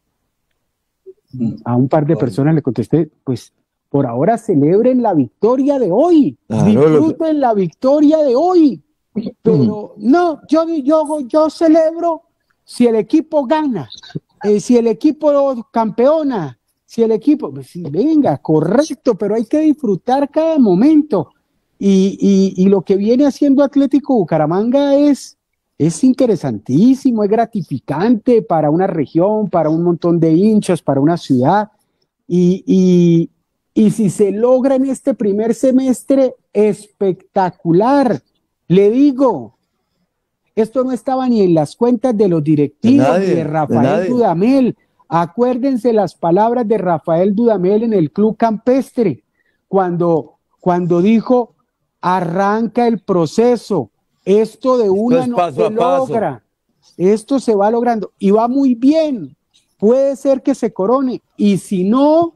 A un par de personas le contesté, pues por ahora celebren la victoria de hoy, claro, disfruten que... la victoria de hoy, pero mm. no, yo, yo, yo celebro si el equipo gana, eh, si el equipo campeona, si el equipo, pues, venga, correcto, pero hay que disfrutar cada momento, y, y, y lo que viene haciendo Atlético Bucaramanga es, es interesantísimo, es gratificante para una región, para un montón de hinchas, para una ciudad, y, y Y si se logra en este primer semestre, espectacular. Le digo, esto no estaba ni en las cuentas de los directivos de, nadie, ni de Rafael de Dudamel. Acuérdense las palabras de Rafael Dudamel en el Club Campestre, cuando, cuando dijo, arranca el proceso, esto de una no se logra, esto se va logrando, y va muy bien, puede ser que se corone, y si no...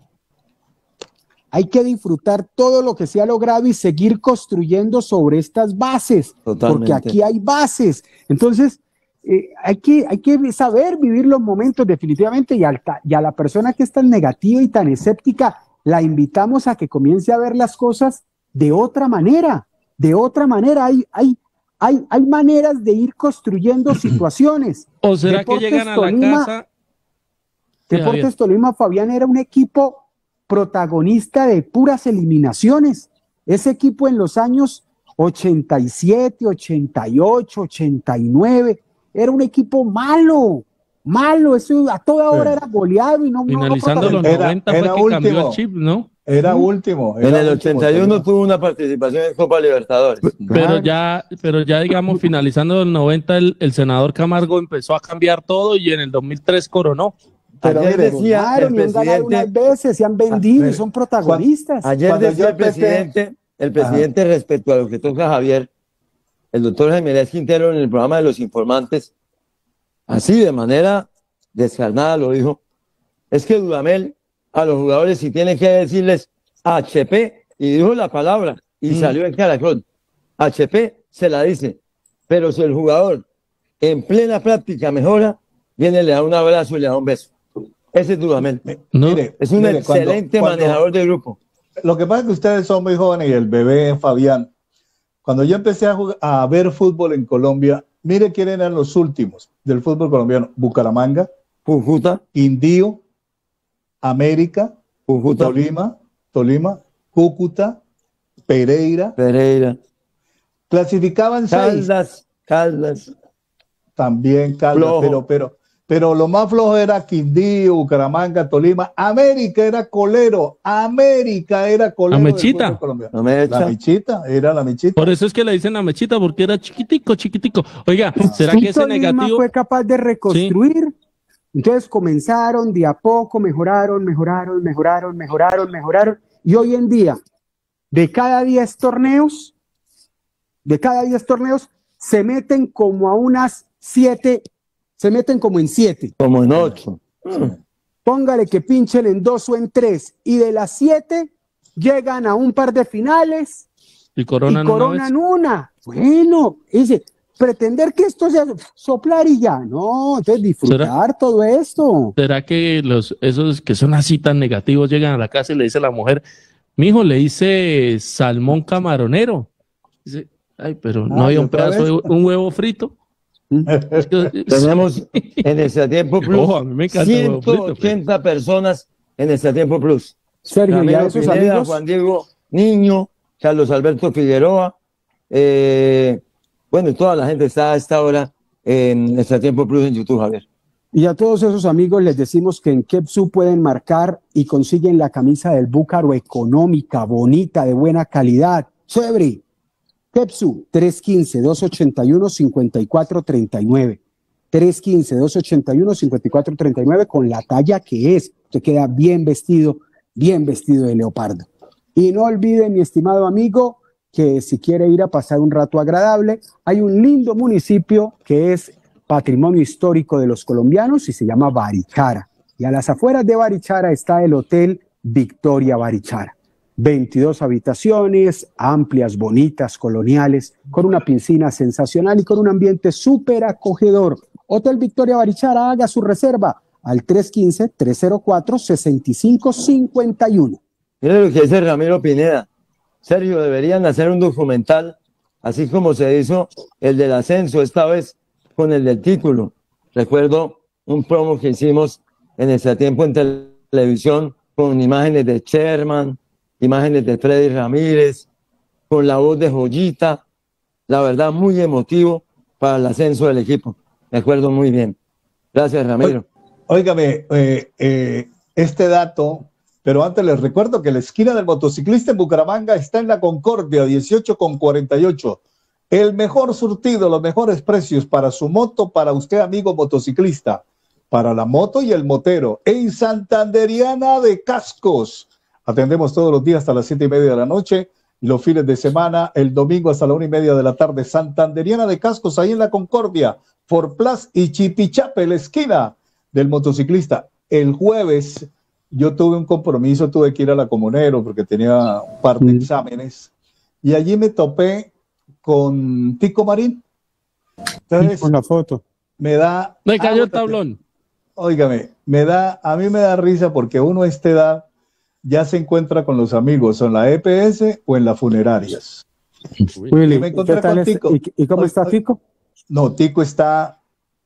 Hay que disfrutar todo lo que se ha logrado y seguir construyendo sobre estas bases, Totalmente. Porque aquí hay bases. Entonces, eh, hay, que, hay que saber vivir los momentos definitivamente, y a, y a la persona que es tan negativa y tan escéptica, la invitamos a que comience a ver las cosas de otra manera, de otra manera. Hay, hay, hay, hay maneras de ir construyendo situaciones. ¿O será Deportes que llegan a Tolima, la casa? Deportes Tolima, Fabián, era un equipo protagonista de puras eliminaciones. Ese equipo en los años ochenta y siete, ochenta y ocho, ochenta y nueve era un equipo malo, malo, eso a toda hora sí. era goleado y no finalizando no, no los noventa fue que último. Cambió el chip, ¿no? Era ¿Sí? último. Era en el último, ochenta y uno tuvo una participación en Copa Libertadores. Pero claro. ya, pero ya digamos finalizando el noventa el, el senador Camargo empezó a cambiar todo y en el dos mil tres coronó. Pero ayer decía claro, el presidente, unas veces, se han vendido y son protagonistas. Ayer Cuando decía el presidente, el presidente Ajá. respecto a lo que toca Javier, el doctor Jiménez Quintero en el programa de Los Informantes, así de manera descarnada lo dijo, es que Dudamel a los jugadores si tiene que decirles H P, y dijo la palabra, y mm. salió en Caracol, H P se la dice, pero si el jugador en plena práctica mejora, viene, le da un abrazo y le da un beso. Ese es Dudamel. ¿No? Mire, es un mire, excelente cuando, manejador de grupo. Lo que pasa es que ustedes son muy jóvenes y el bebé Fabián. Cuando yo empecé a, jugar, a ver fútbol en Colombia, mire quiénes eran los últimos del fútbol colombiano. Bucaramanga, Cúcuta, Quindío, América, Cúcuta, Tolima, Tolima, Cúcuta, Pereira. Pereira. Clasificaban Caldas, seis. Caldas. También Caldas, pero, pero, pero lo más flojo era Quindío, Bucaramanga, Tolima. América era colero, América era colero. La Mechita. La Mechita, era la Mechita. Por eso es que le dicen la Mechita, porque era chiquitico, chiquitico. Oiga, ¿será sí, que ese Tolima negativo fue capaz de reconstruir? Sí. Entonces comenzaron de a poco, mejoraron, mejoraron, mejoraron, mejoraron, mejoraron. Y hoy en día, de cada diez torneos, de cada diez torneos, se meten como a unas siete, se meten como en siete. Como en ocho. Póngale que pinchen en dos o en tres, y de las siete llegan a un par de finales y coronan, y coronan una, una. Bueno, dice, pretender que esto sea soplar y ya, no, entonces disfrutar ¿Será, todo esto. ¿Será que los, esos que son así tan negativos llegan a la casa y le dice a la mujer, mijo, le dice salmón camaronero? Dice, ay, pero no ah, había un pedazo de un huevo frito. Tenemos en Extra Tiempo Plus oh, a mí me encanta ciento ochenta frito, personas en Extra Tiempo Plus. Sergio, ya esos Pineda, amigos, Juan Diego Niño, Carlos Alberto Figueroa, eh, bueno, toda la gente está a esta hora en Extra Tiempo Plus en YouTube, Javier. Y a todos esos amigos les decimos que en Kepsu pueden marcar y consiguen la camisa del Búcaro económica, bonita, de buena calidad, chévere. Kepsu, tres uno cinco, dos ocho uno, cinco cuatro tres nueve. tres uno cinco, dos ocho uno, cinco cuatro tres nueve con la talla que es. Usted queda bien vestido, bien vestido de leopardo. Y no olvide, mi estimado amigo, que si quiere ir a pasar un rato agradable, hay un lindo municipio que es patrimonio histórico de los colombianos y se llama Barichara. Y a las afueras de Barichara está el Hotel Victoria Barichara. veintidós habitaciones, amplias, bonitas, coloniales, con una piscina sensacional y con un ambiente súper acogedor. Hotel Victoria Barichara, haga su reserva al tres uno cinco, tres cero cuatro, seis cinco cinco uno. Mira lo que dice Ramiro Pineda. Sergio, deberían hacer un documental, así como se hizo el del ascenso, esta vez con el del título. Recuerdo un promo que hicimos en ese tiempo en televisión con imágenes de Sherman, imágenes de Freddy Ramírez, con la voz de Joyita. La verdad, muy emotivo para el ascenso del equipo. Me acuerdo muy bien. Gracias, Ramiro. Óigame, eh, eh, este dato, pero antes les recuerdo que la esquina del motociclista en Bucaramanga está en la Concordia, dieciocho con cuarenta y ocho. El mejor surtido, los mejores precios para su moto, para usted, amigo motociclista, para la moto y el motero. En Santanderiana de Cascos. Atendemos todos los días hasta las siete y media de la noche, los fines de semana, el domingo hasta la una y media de la tarde. Santanderiana de Cascos, ahí en la Concordia, Forplas y Chipichape, la esquina del motociclista. El jueves yo tuve un compromiso, tuve que ir a la Comunero porque tenía un par de exámenes y allí me topé con Tico Marín. Entonces, con la foto. Me da... Me cayó el tablón. Óigame, me da, a mí me da risa porque uno a esta edad ya se encuentra con los amigos, o en la E P S o en las funerarias. Willy, y me encontré ¿qué tal con es? Tico. ¿Y, y cómo está Tico? No, Tico está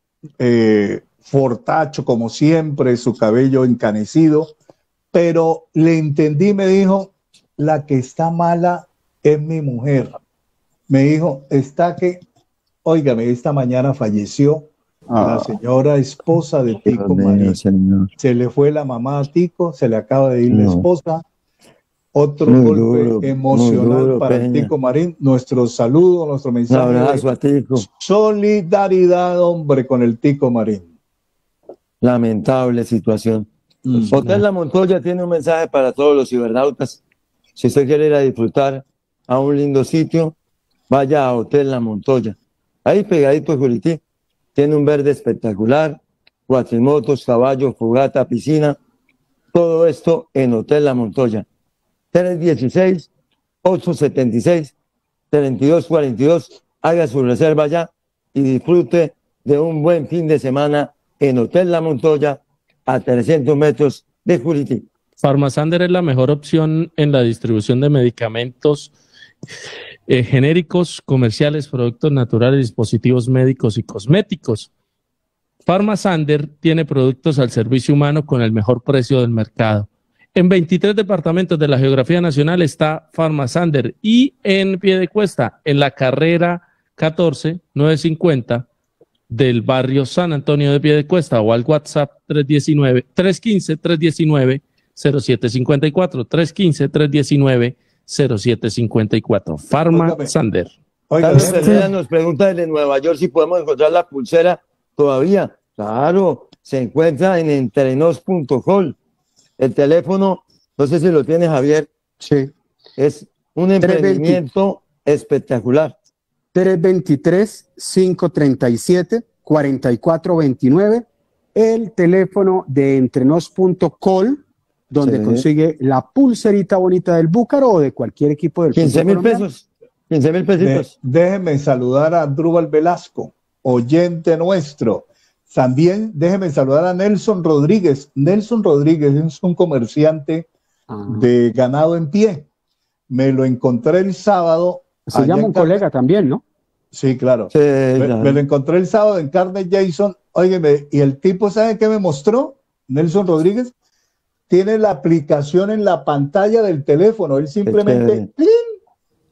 eh, fortacho como siempre, su cabello encanecido, pero le entendí, me dijo, la que está mala es mi mujer. Me dijo, está que, óigame, esta mañana falleció ah, la señora esposa de Tico Marín. Se le fue la mamá a Tico, se le acaba de ir no. la esposa. Otro muy golpe duro, emocional duro, para Peña. Tico Marín. Nuestro saludo, nuestro mensaje. Un abrazo a Tico. Solidaridad, hombre, con el Tico Marín. Lamentable situación. Mm, Hotel no. La Montoya tiene un mensaje para todos los cibernautas. Si usted quiere ir a disfrutar a un lindo sitio, vaya a Hotel La Montoya. Ahí pegadito de Jurití. Tiene un verde espectacular, cuatrimotos, caballos, fogata, piscina. Todo esto en Hotel La Montoya. tres uno seis, ocho siete seis, tres dos cuatro dos. Haga su reserva ya y disfrute de un buen fin de semana en Hotel La Montoya a trescientos metros de Jurití. Farmasander es la mejor opción en la distribución de medicamentos eh, genéricos, comerciales, productos naturales, dispositivos médicos y cosméticos. Farmasander tiene productos al servicio humano con el mejor precio del mercado. En veintitrés departamentos de la geografía nacional está Farmasander y en Piedecuesta, en la carrera catorce novecientos cincuenta del barrio San Antonio de Piedecuesta, o al WhatsApp tres uno nueve, tres uno cinco, tres uno nueve, cero siete cinco cuatro, tres uno cinco, tres uno nueve, cero siete cinco cuatro. Farmasander. Oiga, nos pregunta desde Nueva York si podemos encontrar la pulsera todavía. Claro, se encuentra en entrenos punto com. El teléfono, no sé si lo tiene Javier. Sí. Es un emprendimiento espectacular. tres dos tres, cinco tres siete, cuatro cuatro dos nueve. El teléfono de entrenos punto com, donde sí. consigue la pulserita bonita del Búcaro o de cualquier equipo del quince mil pesos. quince mil pesitos. De, déjeme saludar a Andrúbal Velasco, oyente nuestro. También déjeme saludar a Nelson Rodríguez. Nelson Rodríguez es un comerciante ah. de ganado en pie. Me lo encontré el sábado. Se llama un colega Carne... también, ¿no? Sí, claro. Sí, me, me lo encontré el sábado en Carne Jason. Óyeme, y el tipo, ¿sabe qué me mostró? Nelson Rodríguez tiene la aplicación en la pantalla del teléfono. Él simplemente ¡plin!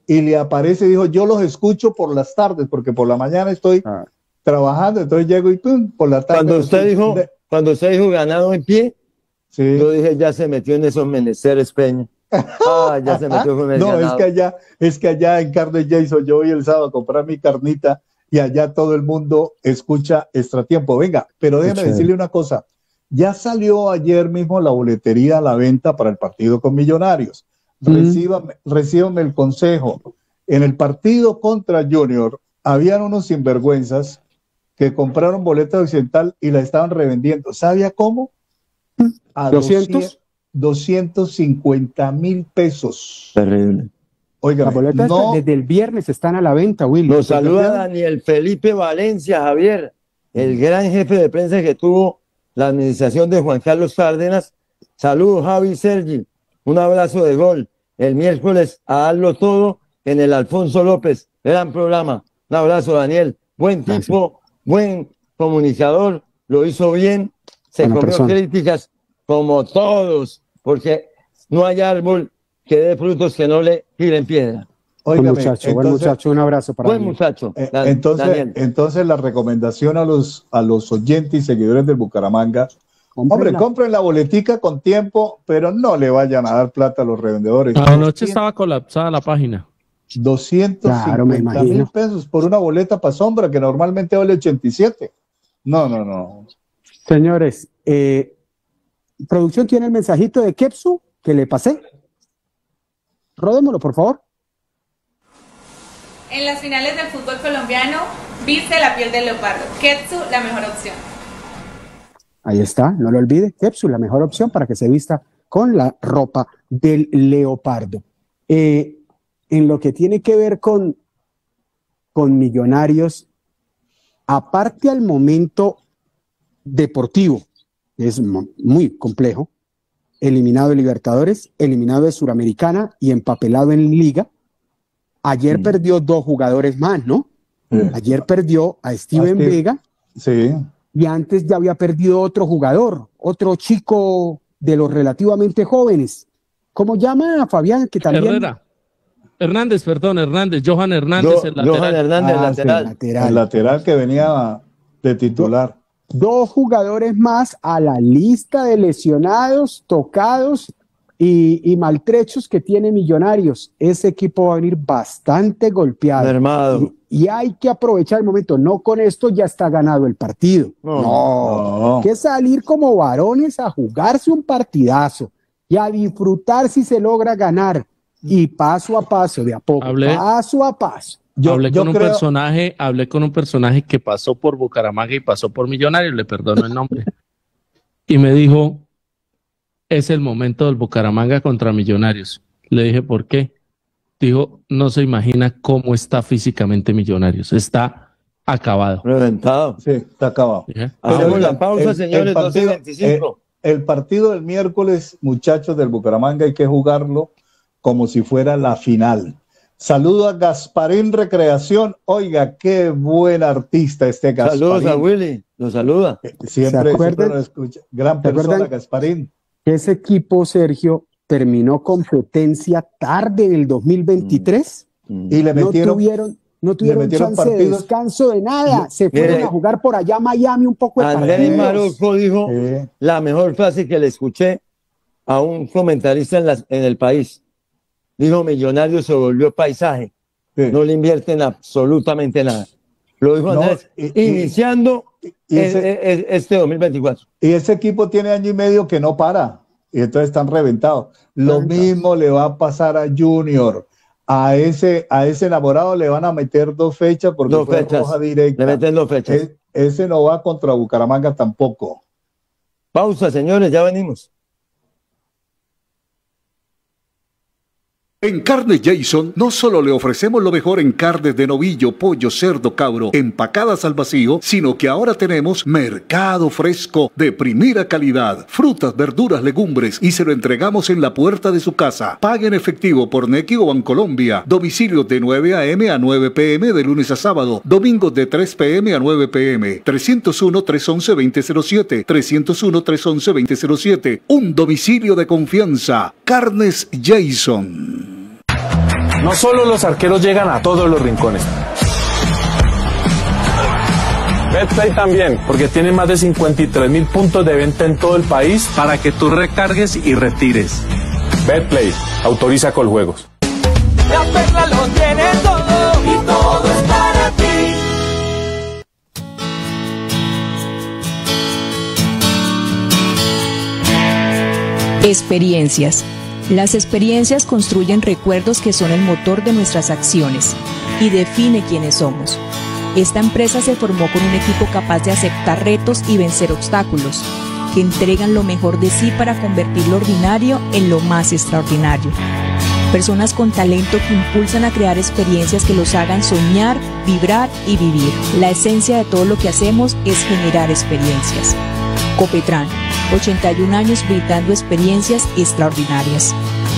y le aparece y dijo, yo los escucho por las tardes, porque por la mañana estoy ah. trabajando, entonces llego y pum, por la tarde. Cuando usted dijo, de... cuando usted dijo ganado en pie, sí. yo dije, ya se metió en esos menesteres, Peña. Ah, ya se metió con el no, ganado. es que allá, es que allá en Carnes Jason, yo voy el sábado a comprar mi carnita y allá todo el mundo escucha Extratiempo. Venga, pero déjeme sí. decirle una cosa. Ya salió ayer mismo la boletería a la venta para el partido con Millonarios. Recíbame, mm. recíbame el consejo. En el partido contra Junior, habían unos sinvergüenzas que compraron boleta de Occidental y la estaban revendiendo. ¿Sabía cómo? A ¿doscientos? doscientos cincuenta mil pesos. Terrible. Oiga, las boletas no, desde el viernes están a la venta, Willy. Nos saluda Daniel Felipe Valencia, Javier, el gran jefe de prensa que tuvo la administración de Juan Carlos Cárdenas. Saludos, Javi Sergi. Un abrazo de gol. El miércoles a darlo todo en el Alfonso López. Gran programa. Un abrazo, Daniel. Buen tipo, Gracias. Buen comunicador. Lo hizo bien. Se Buena comió persona. Críticas como todos, porque no hay árbol que dé frutos que no le tiren piedra. Óigame, buen muchacho, entonces, buen muchacho. Un abrazo para Buen Daniel. Muchacho. Eh, entonces, Daniel. entonces la recomendación a los, a los oyentes y seguidores del Bucaramanga, hombre, compren la boletica con tiempo, pero no le vayan a dar plata a los revendedores. Anoche estaba colapsada la página. doscientos cincuenta mil claro, pesos por una boleta para sombra que normalmente vale ochenta y siete. No, no, no. Señores, eh, producción tiene el mensajito de Kepsu que le pasé. Ródemelo, por favor. En las finales del fútbol colombiano, viste la piel del leopardo. Kepsu, la mejor opción. Ahí está, no lo olvide. Kepsu, la mejor opción para que se vista con la ropa del leopardo. Eh, en lo que tiene que ver con, con Millonarios, aparte al momento deportivo, es muy complejo, eliminado de Libertadores, eliminado de Suramericana y empapelado en Liga. Ayer mm. perdió dos jugadores más, ¿no? Mm. Ayer perdió a Steven ah, sí. Vega. Sí. Y antes ya había perdido otro jugador, otro chico de los relativamente jóvenes. ¿Cómo llama a Fabián? Que también... Herrera. Hernández, perdón, Hernández. Johan Hernández, Yo, el lateral. Johan Hernández, ah, lateral. Sí, lateral. El lateral que venía de titular. Dos jugadores más a la lista de lesionados, tocados y, y maltrechos que tiene Millonarios. Ese equipo va a venir bastante golpeado. Y, y hay que aprovechar el momento. No con esto ya está ganado el partido. No, no. no. Hay que salir como varones a jugarse un partidazo y a disfrutar si se logra ganar. Y paso a paso, de a poco, hablé, paso a paso. Yo, hablé, yo con creo... un personaje, hablé con un personaje que pasó por Bucaramanga y pasó por Millonarios, le perdono el nombre, y me dijo, es el momento del Bucaramanga contra Millonarios. Le dije, ¿por qué? Dijo, no se imagina cómo está físicamente Millonarios, está acabado. Reventado. Sí, está acabado. Hacemos la pausa, el, señores, el partido, doce veinticinco. El, el partido del miércoles, muchachos del Bucaramanga, hay que jugarlo como si fuera la final. Saludo a Gasparín Recreación. Oiga, qué buen artista este Gasparín. Saludos a Willy, lo saluda. Siempre, siempre lo escucha. Gran persona, Gasparín. Ese equipo, Sergio, terminó competencia tarde en el dos mil veintitrés mm. y le metieron, no tuvieron, no tuvieron le metieron chance partidos. de descanso de nada. Se fueron Mire, a jugar por allá a Miami un poco de Andrés Maruco dijo sí. la mejor frase que le escuché a un comentarista en, las, en el país. Dijo, Millonarios se volvió paisaje, sí. no le invierten absolutamente nada. Lo dijo no, Andrés, y, iniciando y, y ese, el, el, este dos mil veinticuatro. Y ese equipo tiene año y medio que no para, y entonces están reventados. Lo Reventado. mismo le va a pasar a Junior. A ese, a ese enamorado le van a meter dos fechas porque dos fue fechas. roja directa. Le meten dos fechas. Es, ese no va contra Bucaramanga tampoco. Pausa, señores, ya venimos. En Carnes Jason no solo le ofrecemos lo mejor en carnes de novillo, pollo, cerdo, cabro, empacadas al vacío, sino que ahora tenemos mercado fresco de primera calidad, frutas, verduras, legumbres y se lo entregamos en la puerta de su casa. Pague en efectivo por Nequi o Bancolombia. Domicilios de nueve a eme a nueve pe eme de lunes a sábado, domingos de tres pe eme a nueve pe eme. trescientos uno, trescientos once, veinte cero siete, trescientos uno, trescientos once, veinte cero siete. Un domicilio de confianza. Carnes Jason. No solo los arqueros llegan a todos los rincones. Betplay también, porque tiene más de cincuenta y tres mil puntos de venta en todo el país para que tú recargues y retires. Betplay, autoriza Coljuegos. La Perla lo tiene todo y todo es para ti. Experiencias. Las experiencias construyen recuerdos que son el motor de nuestras acciones y define quiénes somos. Esta empresa se formó con un equipo capaz de aceptar retos y vencer obstáculos, que entregan lo mejor de sí para convertir lo ordinario en lo más extraordinario. Personas con talento que impulsan a crear experiencias que los hagan soñar, vibrar y vivir. La esencia de todo lo que hacemos es generar experiencias. Copetran, ochenta y un años brindando experiencias extraordinarias.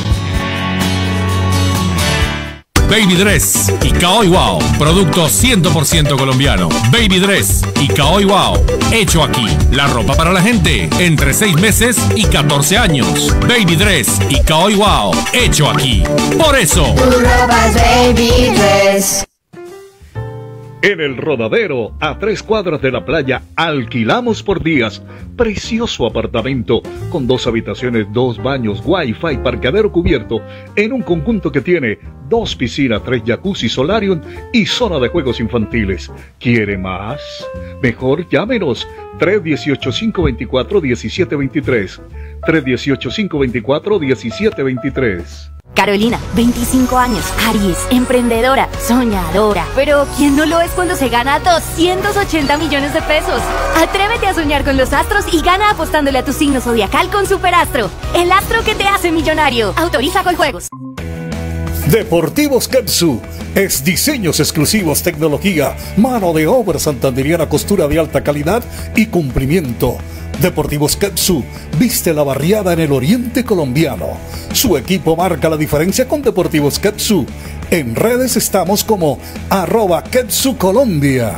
Baby Dress y Caoy Wow, producto cien por ciento colombiano. Baby Dress y Caoy Wow, hecho aquí. La ropa para la gente entre seis meses y catorce años. Baby Dress y Caoy Wow, hecho aquí. Por eso, Tu ropa es Baby Dress. En el Rodadero, a tres cuadras de la playa, alquilamos por días. Precioso apartamento con dos habitaciones, dos baños, wifi, parqueadero cubierto, en un conjunto que tiene dos piscinas, tres jacuzzi, solarium y zona de juegos infantiles. ¿Quiere más? Mejor llámenos tres uno ocho, cinco dos cuatro, uno siete dos tres. tres uno ocho, cinco dos cuatro, uno siete dos tres. Carolina, veinticinco años, Aries, emprendedora, soñadora. Pero ¿quién no lo es cuando se gana doscientos ochenta millones de pesos? Atrévete a soñar con los astros y gana apostándole a tu signo zodiacal con Superastro, el astro que te hace millonario. Autoriza Coljuegos. Deportivos Ketsu es diseños exclusivos, tecnología, mano de obra santanderiana, costura de alta calidad y cumplimiento. Deportivos Ketsu viste la barriada en el oriente colombiano. Su equipo marca la diferencia con Deportivos Ketsu. En redes estamos como arroba Ketsu Colombia.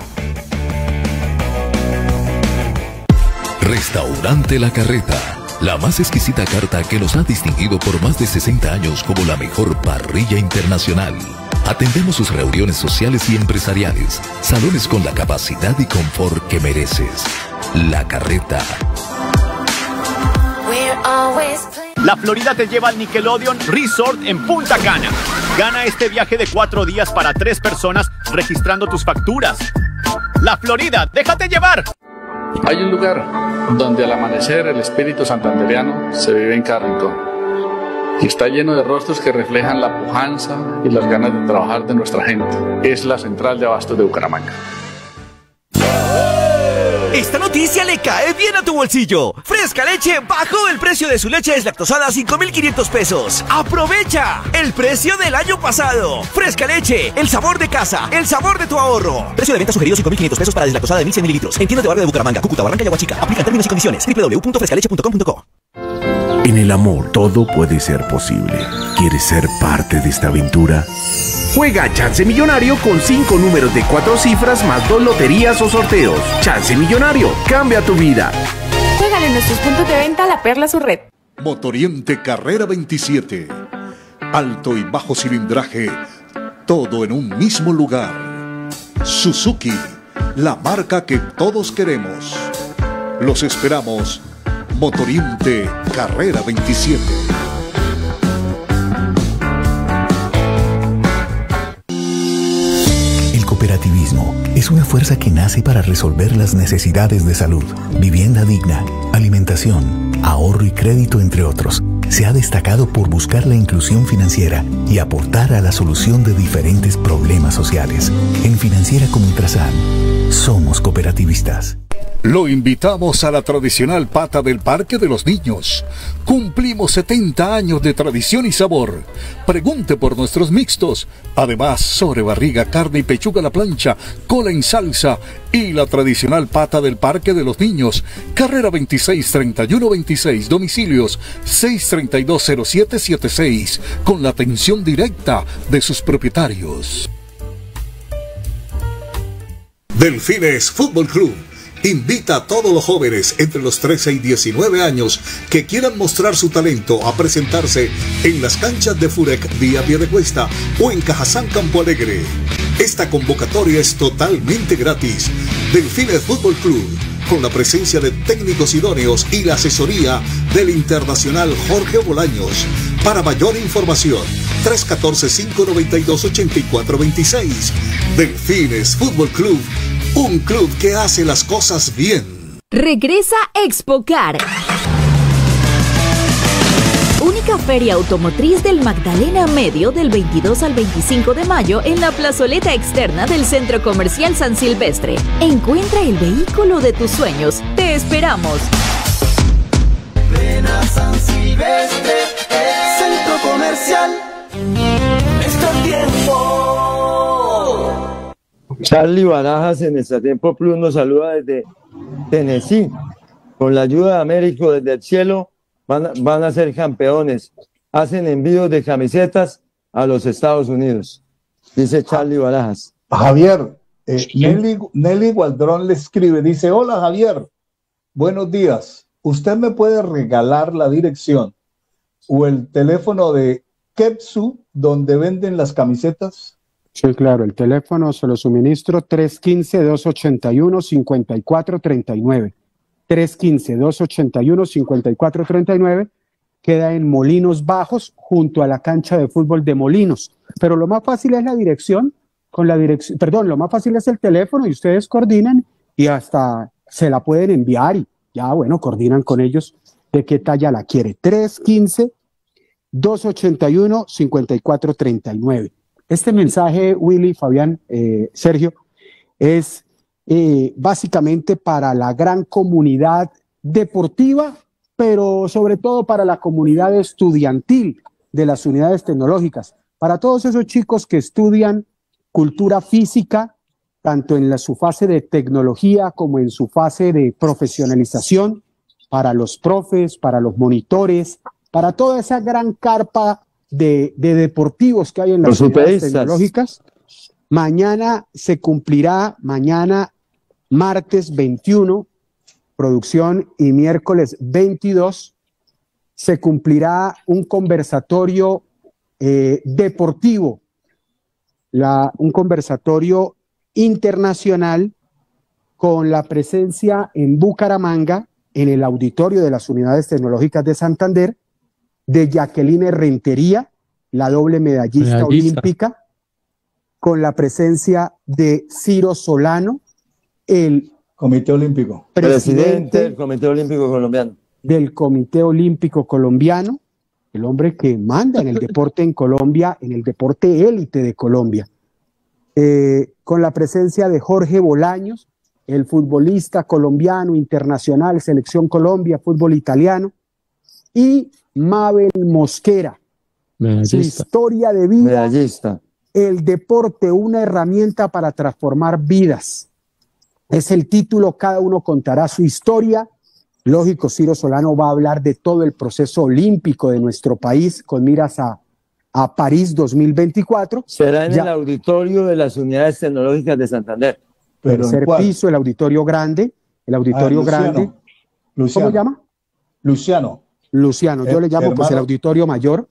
Restaurante La Carreta, la más exquisita carta que nos ha distinguido por más de sesenta años como la mejor parrilla internacional. Atendemos sus reuniones sociales y empresariales, salones con la capacidad y confort que mereces. La Carreta. La Florida te lleva al Nickelodeon Resort en Punta Cana. Gana este viaje de cuatro días para tres personas registrando tus facturas. La Florida, déjate llevar. Hay un lugar donde al amanecer el espíritu santandereano se vive en cada rincón. Y está lleno de rostros que reflejan la pujanza y las ganas de trabajar de nuestra gente. Es la central de abastos de Bucaramanga. Esta noticia le cae bien a tu bolsillo. Fresca Leche bajó el precio de su leche deslactosada a cinco mil quinientos pesos. ¡Aprovecha! El precio del año pasado. Fresca Leche, el sabor de casa, el sabor de tu ahorro. Precio de venta sugerido cinco mil quinientos pesos para deslactosada de mil cien mililitros. En tiendas de barrio de Bucaramanga, Cúcuta, Barranca y Aguachica. Aplica términos y condiciones. doble u doble u doble u punto fresca leche punto com punto co. En el amor todo puede ser posible. ¿Quieres ser parte de esta aventura? Juega Chance Millonario con cinco números de cuatro cifras más dos loterías o sorteos. Chance Millonario, cambia tu vida. Juégale en nuestros puntos de venta La Perla su red. Motoriente Carrera veintisiete. Alto y bajo cilindraje, todo en un mismo lugar. Suzuki, la marca que todos queremos. Los esperamos. Motoriente Carrera veintisiete. El cooperativismo es una fuerza que nace para resolver las necesidades de salud, vivienda digna, alimentación, ahorro y crédito, entre otros. Se ha destacado por buscar la inclusión financiera y aportar a la solución de diferentes problemas sociales. En Financiera como Ultrasan, somos cooperativistas. Lo invitamos a la tradicional pata del Parque de los Niños. Cumplimos setenta años de tradición y sabor. Pregunte por nuestros mixtos. Además, sobrebarriga, carne y pechuga a la plancha, cola en salsa y la tradicional pata del Parque de los Niños. Carrera veintiséis, treinta y uno veintiséis, domicilios seis treinta y dos, cero siete setenta y seis, con la atención directa de sus propietarios. Delfines Fútbol Club, invita a todos los jóvenes entre los trece y diecinueve años que quieran mostrar su talento a presentarse en las canchas de Furec vía Piedecuesta o en Cajazán Campo Alegre. Esta convocatoria es totalmente gratis. Delfines Fútbol Club, con la presencia de técnicos idóneos y la asesoría del internacional Jorge Bolaños. Para mayor información, tres uno cuatro, cinco nueve dos, ocho cuatro dos seis. Delfines Fútbol Club, un club que hace las cosas bien. Regresa Expocar, única feria automotriz del Magdalena Medio, del veintidós al veinticinco de mayo en la plazoleta externa del Centro Comercial San Silvestre. Encuentra el vehículo de tus sueños. ¡Te esperamos! Ven a San Silvestre, Centro Comercial. Extra tiempo. Charlie Barajas en Extra Tiempo Plus nos saluda desde Tennessee. Con la ayuda de Américo desde el cielo van a, van a ser campeones. Hacen envíos de camisetas a los Estados Unidos, dice Charlie Barajas. Javier, eh, Nelly, Nelly Gualdrón le escribe, dice: hola Javier, buenos días. ¿Usted me puede regalar la dirección o el teléfono de Ketsu donde venden las camisetas? Sí, claro, el teléfono se lo suministro: tres uno cinco, dos ocho uno, cinco cuatro tres nueve. tres uno cinco, dos ocho uno, cinco cuatro tres nueve. Queda en Molinos Bajos, junto a la cancha de fútbol de Molinos. Pero lo más fácil es la dirección, con la dirección, perdón, lo más fácil es el teléfono, y ustedes coordinan y hasta se la pueden enviar y ya, bueno, coordinan con ellos de qué talla la quiere. tres uno cinco, dos ocho uno, cinco cuatro tres nueve. Este mensaje, Willy, Fabián, eh, Sergio, es eh, básicamente para la gran comunidad deportiva, pero sobre todo para la comunidad estudiantil de las unidades tecnológicas, para todos esos chicos que estudian cultura física, tanto en la, su fase de tecnología como en su fase de profesionalización, para los profes, para los monitores, para toda esa gran carpa de, de deportivos que hay en las los unidades superistas tecnológicas. Mañana se cumplirá, mañana martes veintiuno, producción, y miércoles veintidós, se cumplirá un conversatorio eh, deportivo, la, un conversatorio internacional con la presencia en Bucaramanga, en el auditorio de las unidades tecnológicas de Santander, de Jacqueline Rentería, la doble medallista, medallista olímpica, con la presencia de Ciro Solano, el Comité Olímpico, presidente, presidente del Comité Olímpico Colombiano. Del Comité Olímpico Colombiano, el hombre que manda en el deporte en Colombia, en el deporte élite de Colombia. Eh, con la presencia de Jorge Bolaños, el futbolista colombiano, internacional, Selección Colombia, fútbol italiano, y Mabel Mosquera, medallista. Su historia de vida, medallista. El deporte, una herramienta para transformar vidas. Es el título, cada uno contará su historia. Lógico, Ciro Solano va a hablar de todo el proceso olímpico de nuestro país con miras a, a París dos mil veinticuatro. Será en ya, el auditorio de las unidades tecnológicas de Santander. Pero tercer piso, el auditorio grande, el auditorio ah, Luciano, grande. Luciano. ¿Cómo llama? Luciano. Luciano, yo eh, le llamo hermano, pues el auditorio mayor.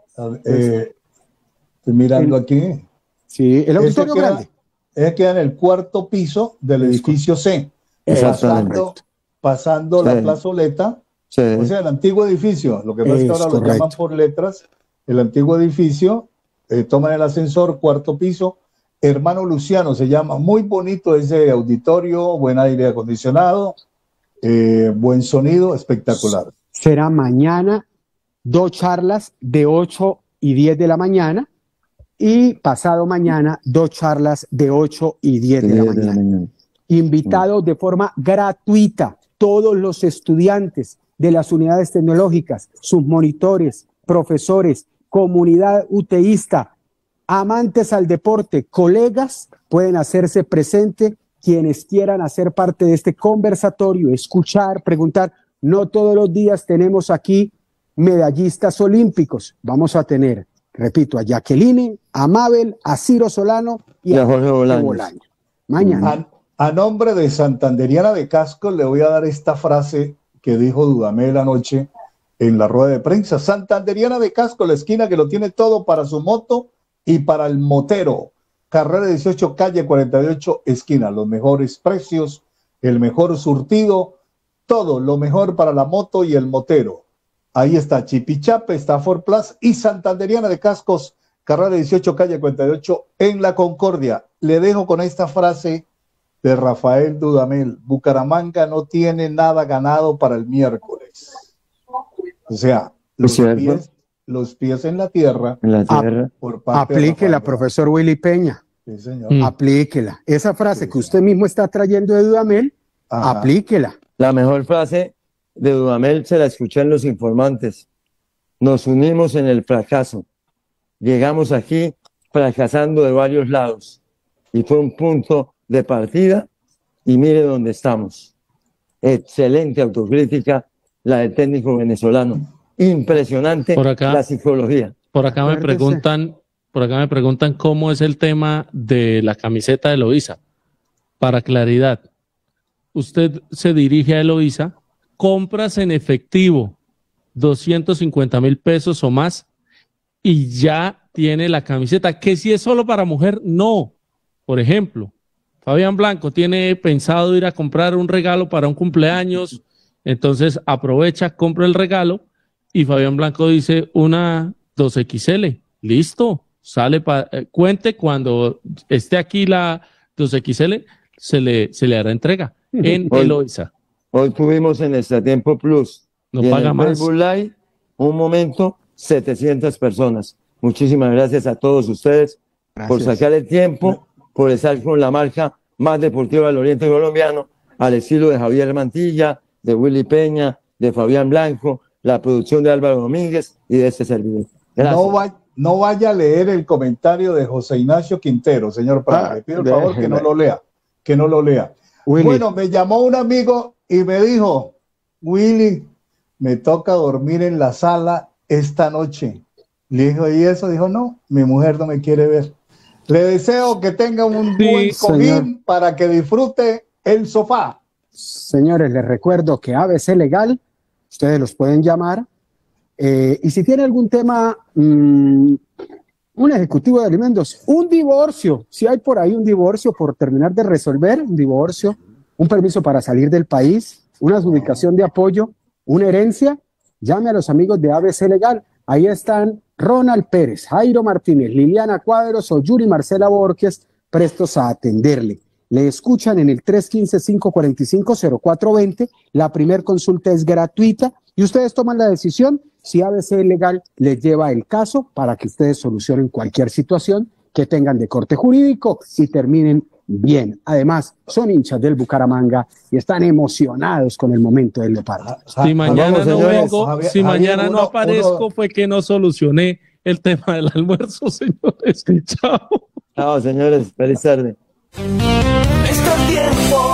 Eh, estoy mirando el, aquí. Sí, el auditorio queda, grande. Ese queda en el cuarto piso del edificio C. Pasando, pasando sí. la plazoleta. Sí. O sea, el antiguo edificio. Lo que pasa es que ahora correcto. Lo llaman por letras. El antiguo edificio. Eh, toman el ascensor, cuarto piso. Hermano Luciano se llama. Muy bonito ese auditorio. Buen aire acondicionado. Eh, buen sonido. Espectacular. Será mañana dos charlas de ocho y diez de la mañana, y pasado mañana dos charlas de ocho y diez de la mañana. De la mañana. Invitados de forma gratuita todos los estudiantes de las unidades tecnológicas, sus monitores, profesores, comunidad uteísta, amantes al deporte, colegas, pueden hacerse presente. Quienes quieran hacer parte de este conversatorio, escuchar, preguntar. No todos los días tenemos aquí medallistas olímpicos. Vamos a tener, repito, a Jacqueline, a Mabel, a Ciro Solano y, y a Jorge Bolaños. Mañana. An A nombre de Santanderiana de Cascos le voy a dar esta frase que dijo Dudamel anoche en la rueda de prensa. Santanderiana de Cascos, la esquina que lo tiene todo para su moto y para el motero. Carrera dieciocho, calle cuarenta y ocho, esquina. Los mejores precios, el mejor surtido, todo lo mejor para la moto y el motero. Ahí está Chipichape, está Ford Plus y Santanderiana de Cascos, carrera dieciocho, calle cuarenta y ocho, en La Concordia. Le dejo con esta frase de Rafael Dudamel: Bucaramanga no tiene nada ganado para el miércoles. O sea, los, pies, los pies en la tierra. En la tierra. Por parte Aplíquela, de profesor Willy Peña. Sí, señor. Mm. Aplíquela. Esa frase que usted mismo está trayendo de Dudamel, Ajá. aplíquela. La mejor frase de Dudamel se la escuché en Los Informantes. Nos unimos en el fracaso. Llegamos aquí fracasando de varios lados. Y fue un punto de partida y mire dónde estamos. Excelente autocrítica la del técnico venezolano. Impresionante por acá, la psicología. Por acá me preguntan, por acá me preguntan cómo es el tema de la camiseta de Eloísa. Para claridad, usted se dirige a Eloísa, compras en efectivo doscientos cincuenta mil pesos o más y ya tiene la camiseta. Que si es solo para mujer, no. Por ejemplo, Fabián Blanco tiene pensado ir a comprar un regalo para un cumpleaños, entonces aprovecha, compra el regalo y Fabián Blanco dice una dos equis ele. Listo, sale para eh, cuente cuando esté aquí la dos equis ele, se le, se le hará entrega en hoy, Eloísa. Hoy tuvimos en Extra Tiempo Plus, no y paga en el más. Facebook Live, un momento, setecientas personas. Muchísimas gracias a todos ustedes gracias. por sacar el tiempo, por estar con la marca más deportiva del Oriente Colombiano, al estilo de Javier Mantilla, de Willy Peña, de Fabián Blanco, la producción de Álvaro Domínguez y de este servidor. No, va, no vaya a leer el comentario de José Ignacio Quintero, señor Prada. Ah, le pido el favor que no lo lea, que no lo lea. Willy. Bueno, me llamó un amigo y me dijo: Willy, me toca dormir en la sala esta noche. Le dijo, ¿y eso? Dijo, no, mi mujer no me quiere ver. Le deseo que tenga un sí, buen cojín señor. para que disfrute el sofá. Señores, les recuerdo que A B C Legal, ustedes los pueden llamar. Eh, y si tiene algún tema, mmm, un ejecutivo de alimentos, un divorcio, si hay por ahí un divorcio por terminar de resolver, un divorcio, un permiso para salir del país, una adjudicación de apoyo, una herencia, llame a los amigos de A B C Legal. Ahí están Ronald Pérez, Jairo Martínez, Liliana Cuadros o Yuri Marcela Borges, prestos a atenderle. Le escuchan en el tres uno cinco, cinco cuatro cinco, cero cuatro dos cero. La primer consulta es gratuita y ustedes toman la decisión si A B C Legal les lleva el caso para que ustedes solucionen cualquier situación que tengan de corte jurídico y terminen bien. Además, son hinchas del Bucaramanga y están emocionados con el momento del Leopardo. Si mañana no vengo, Javier, si mañana Javier, uno, no aparezco, uno... fue que no solucioné el tema del almuerzo, señores. Chao. Chao, señores. Feliz tarde. Extra Tiempo.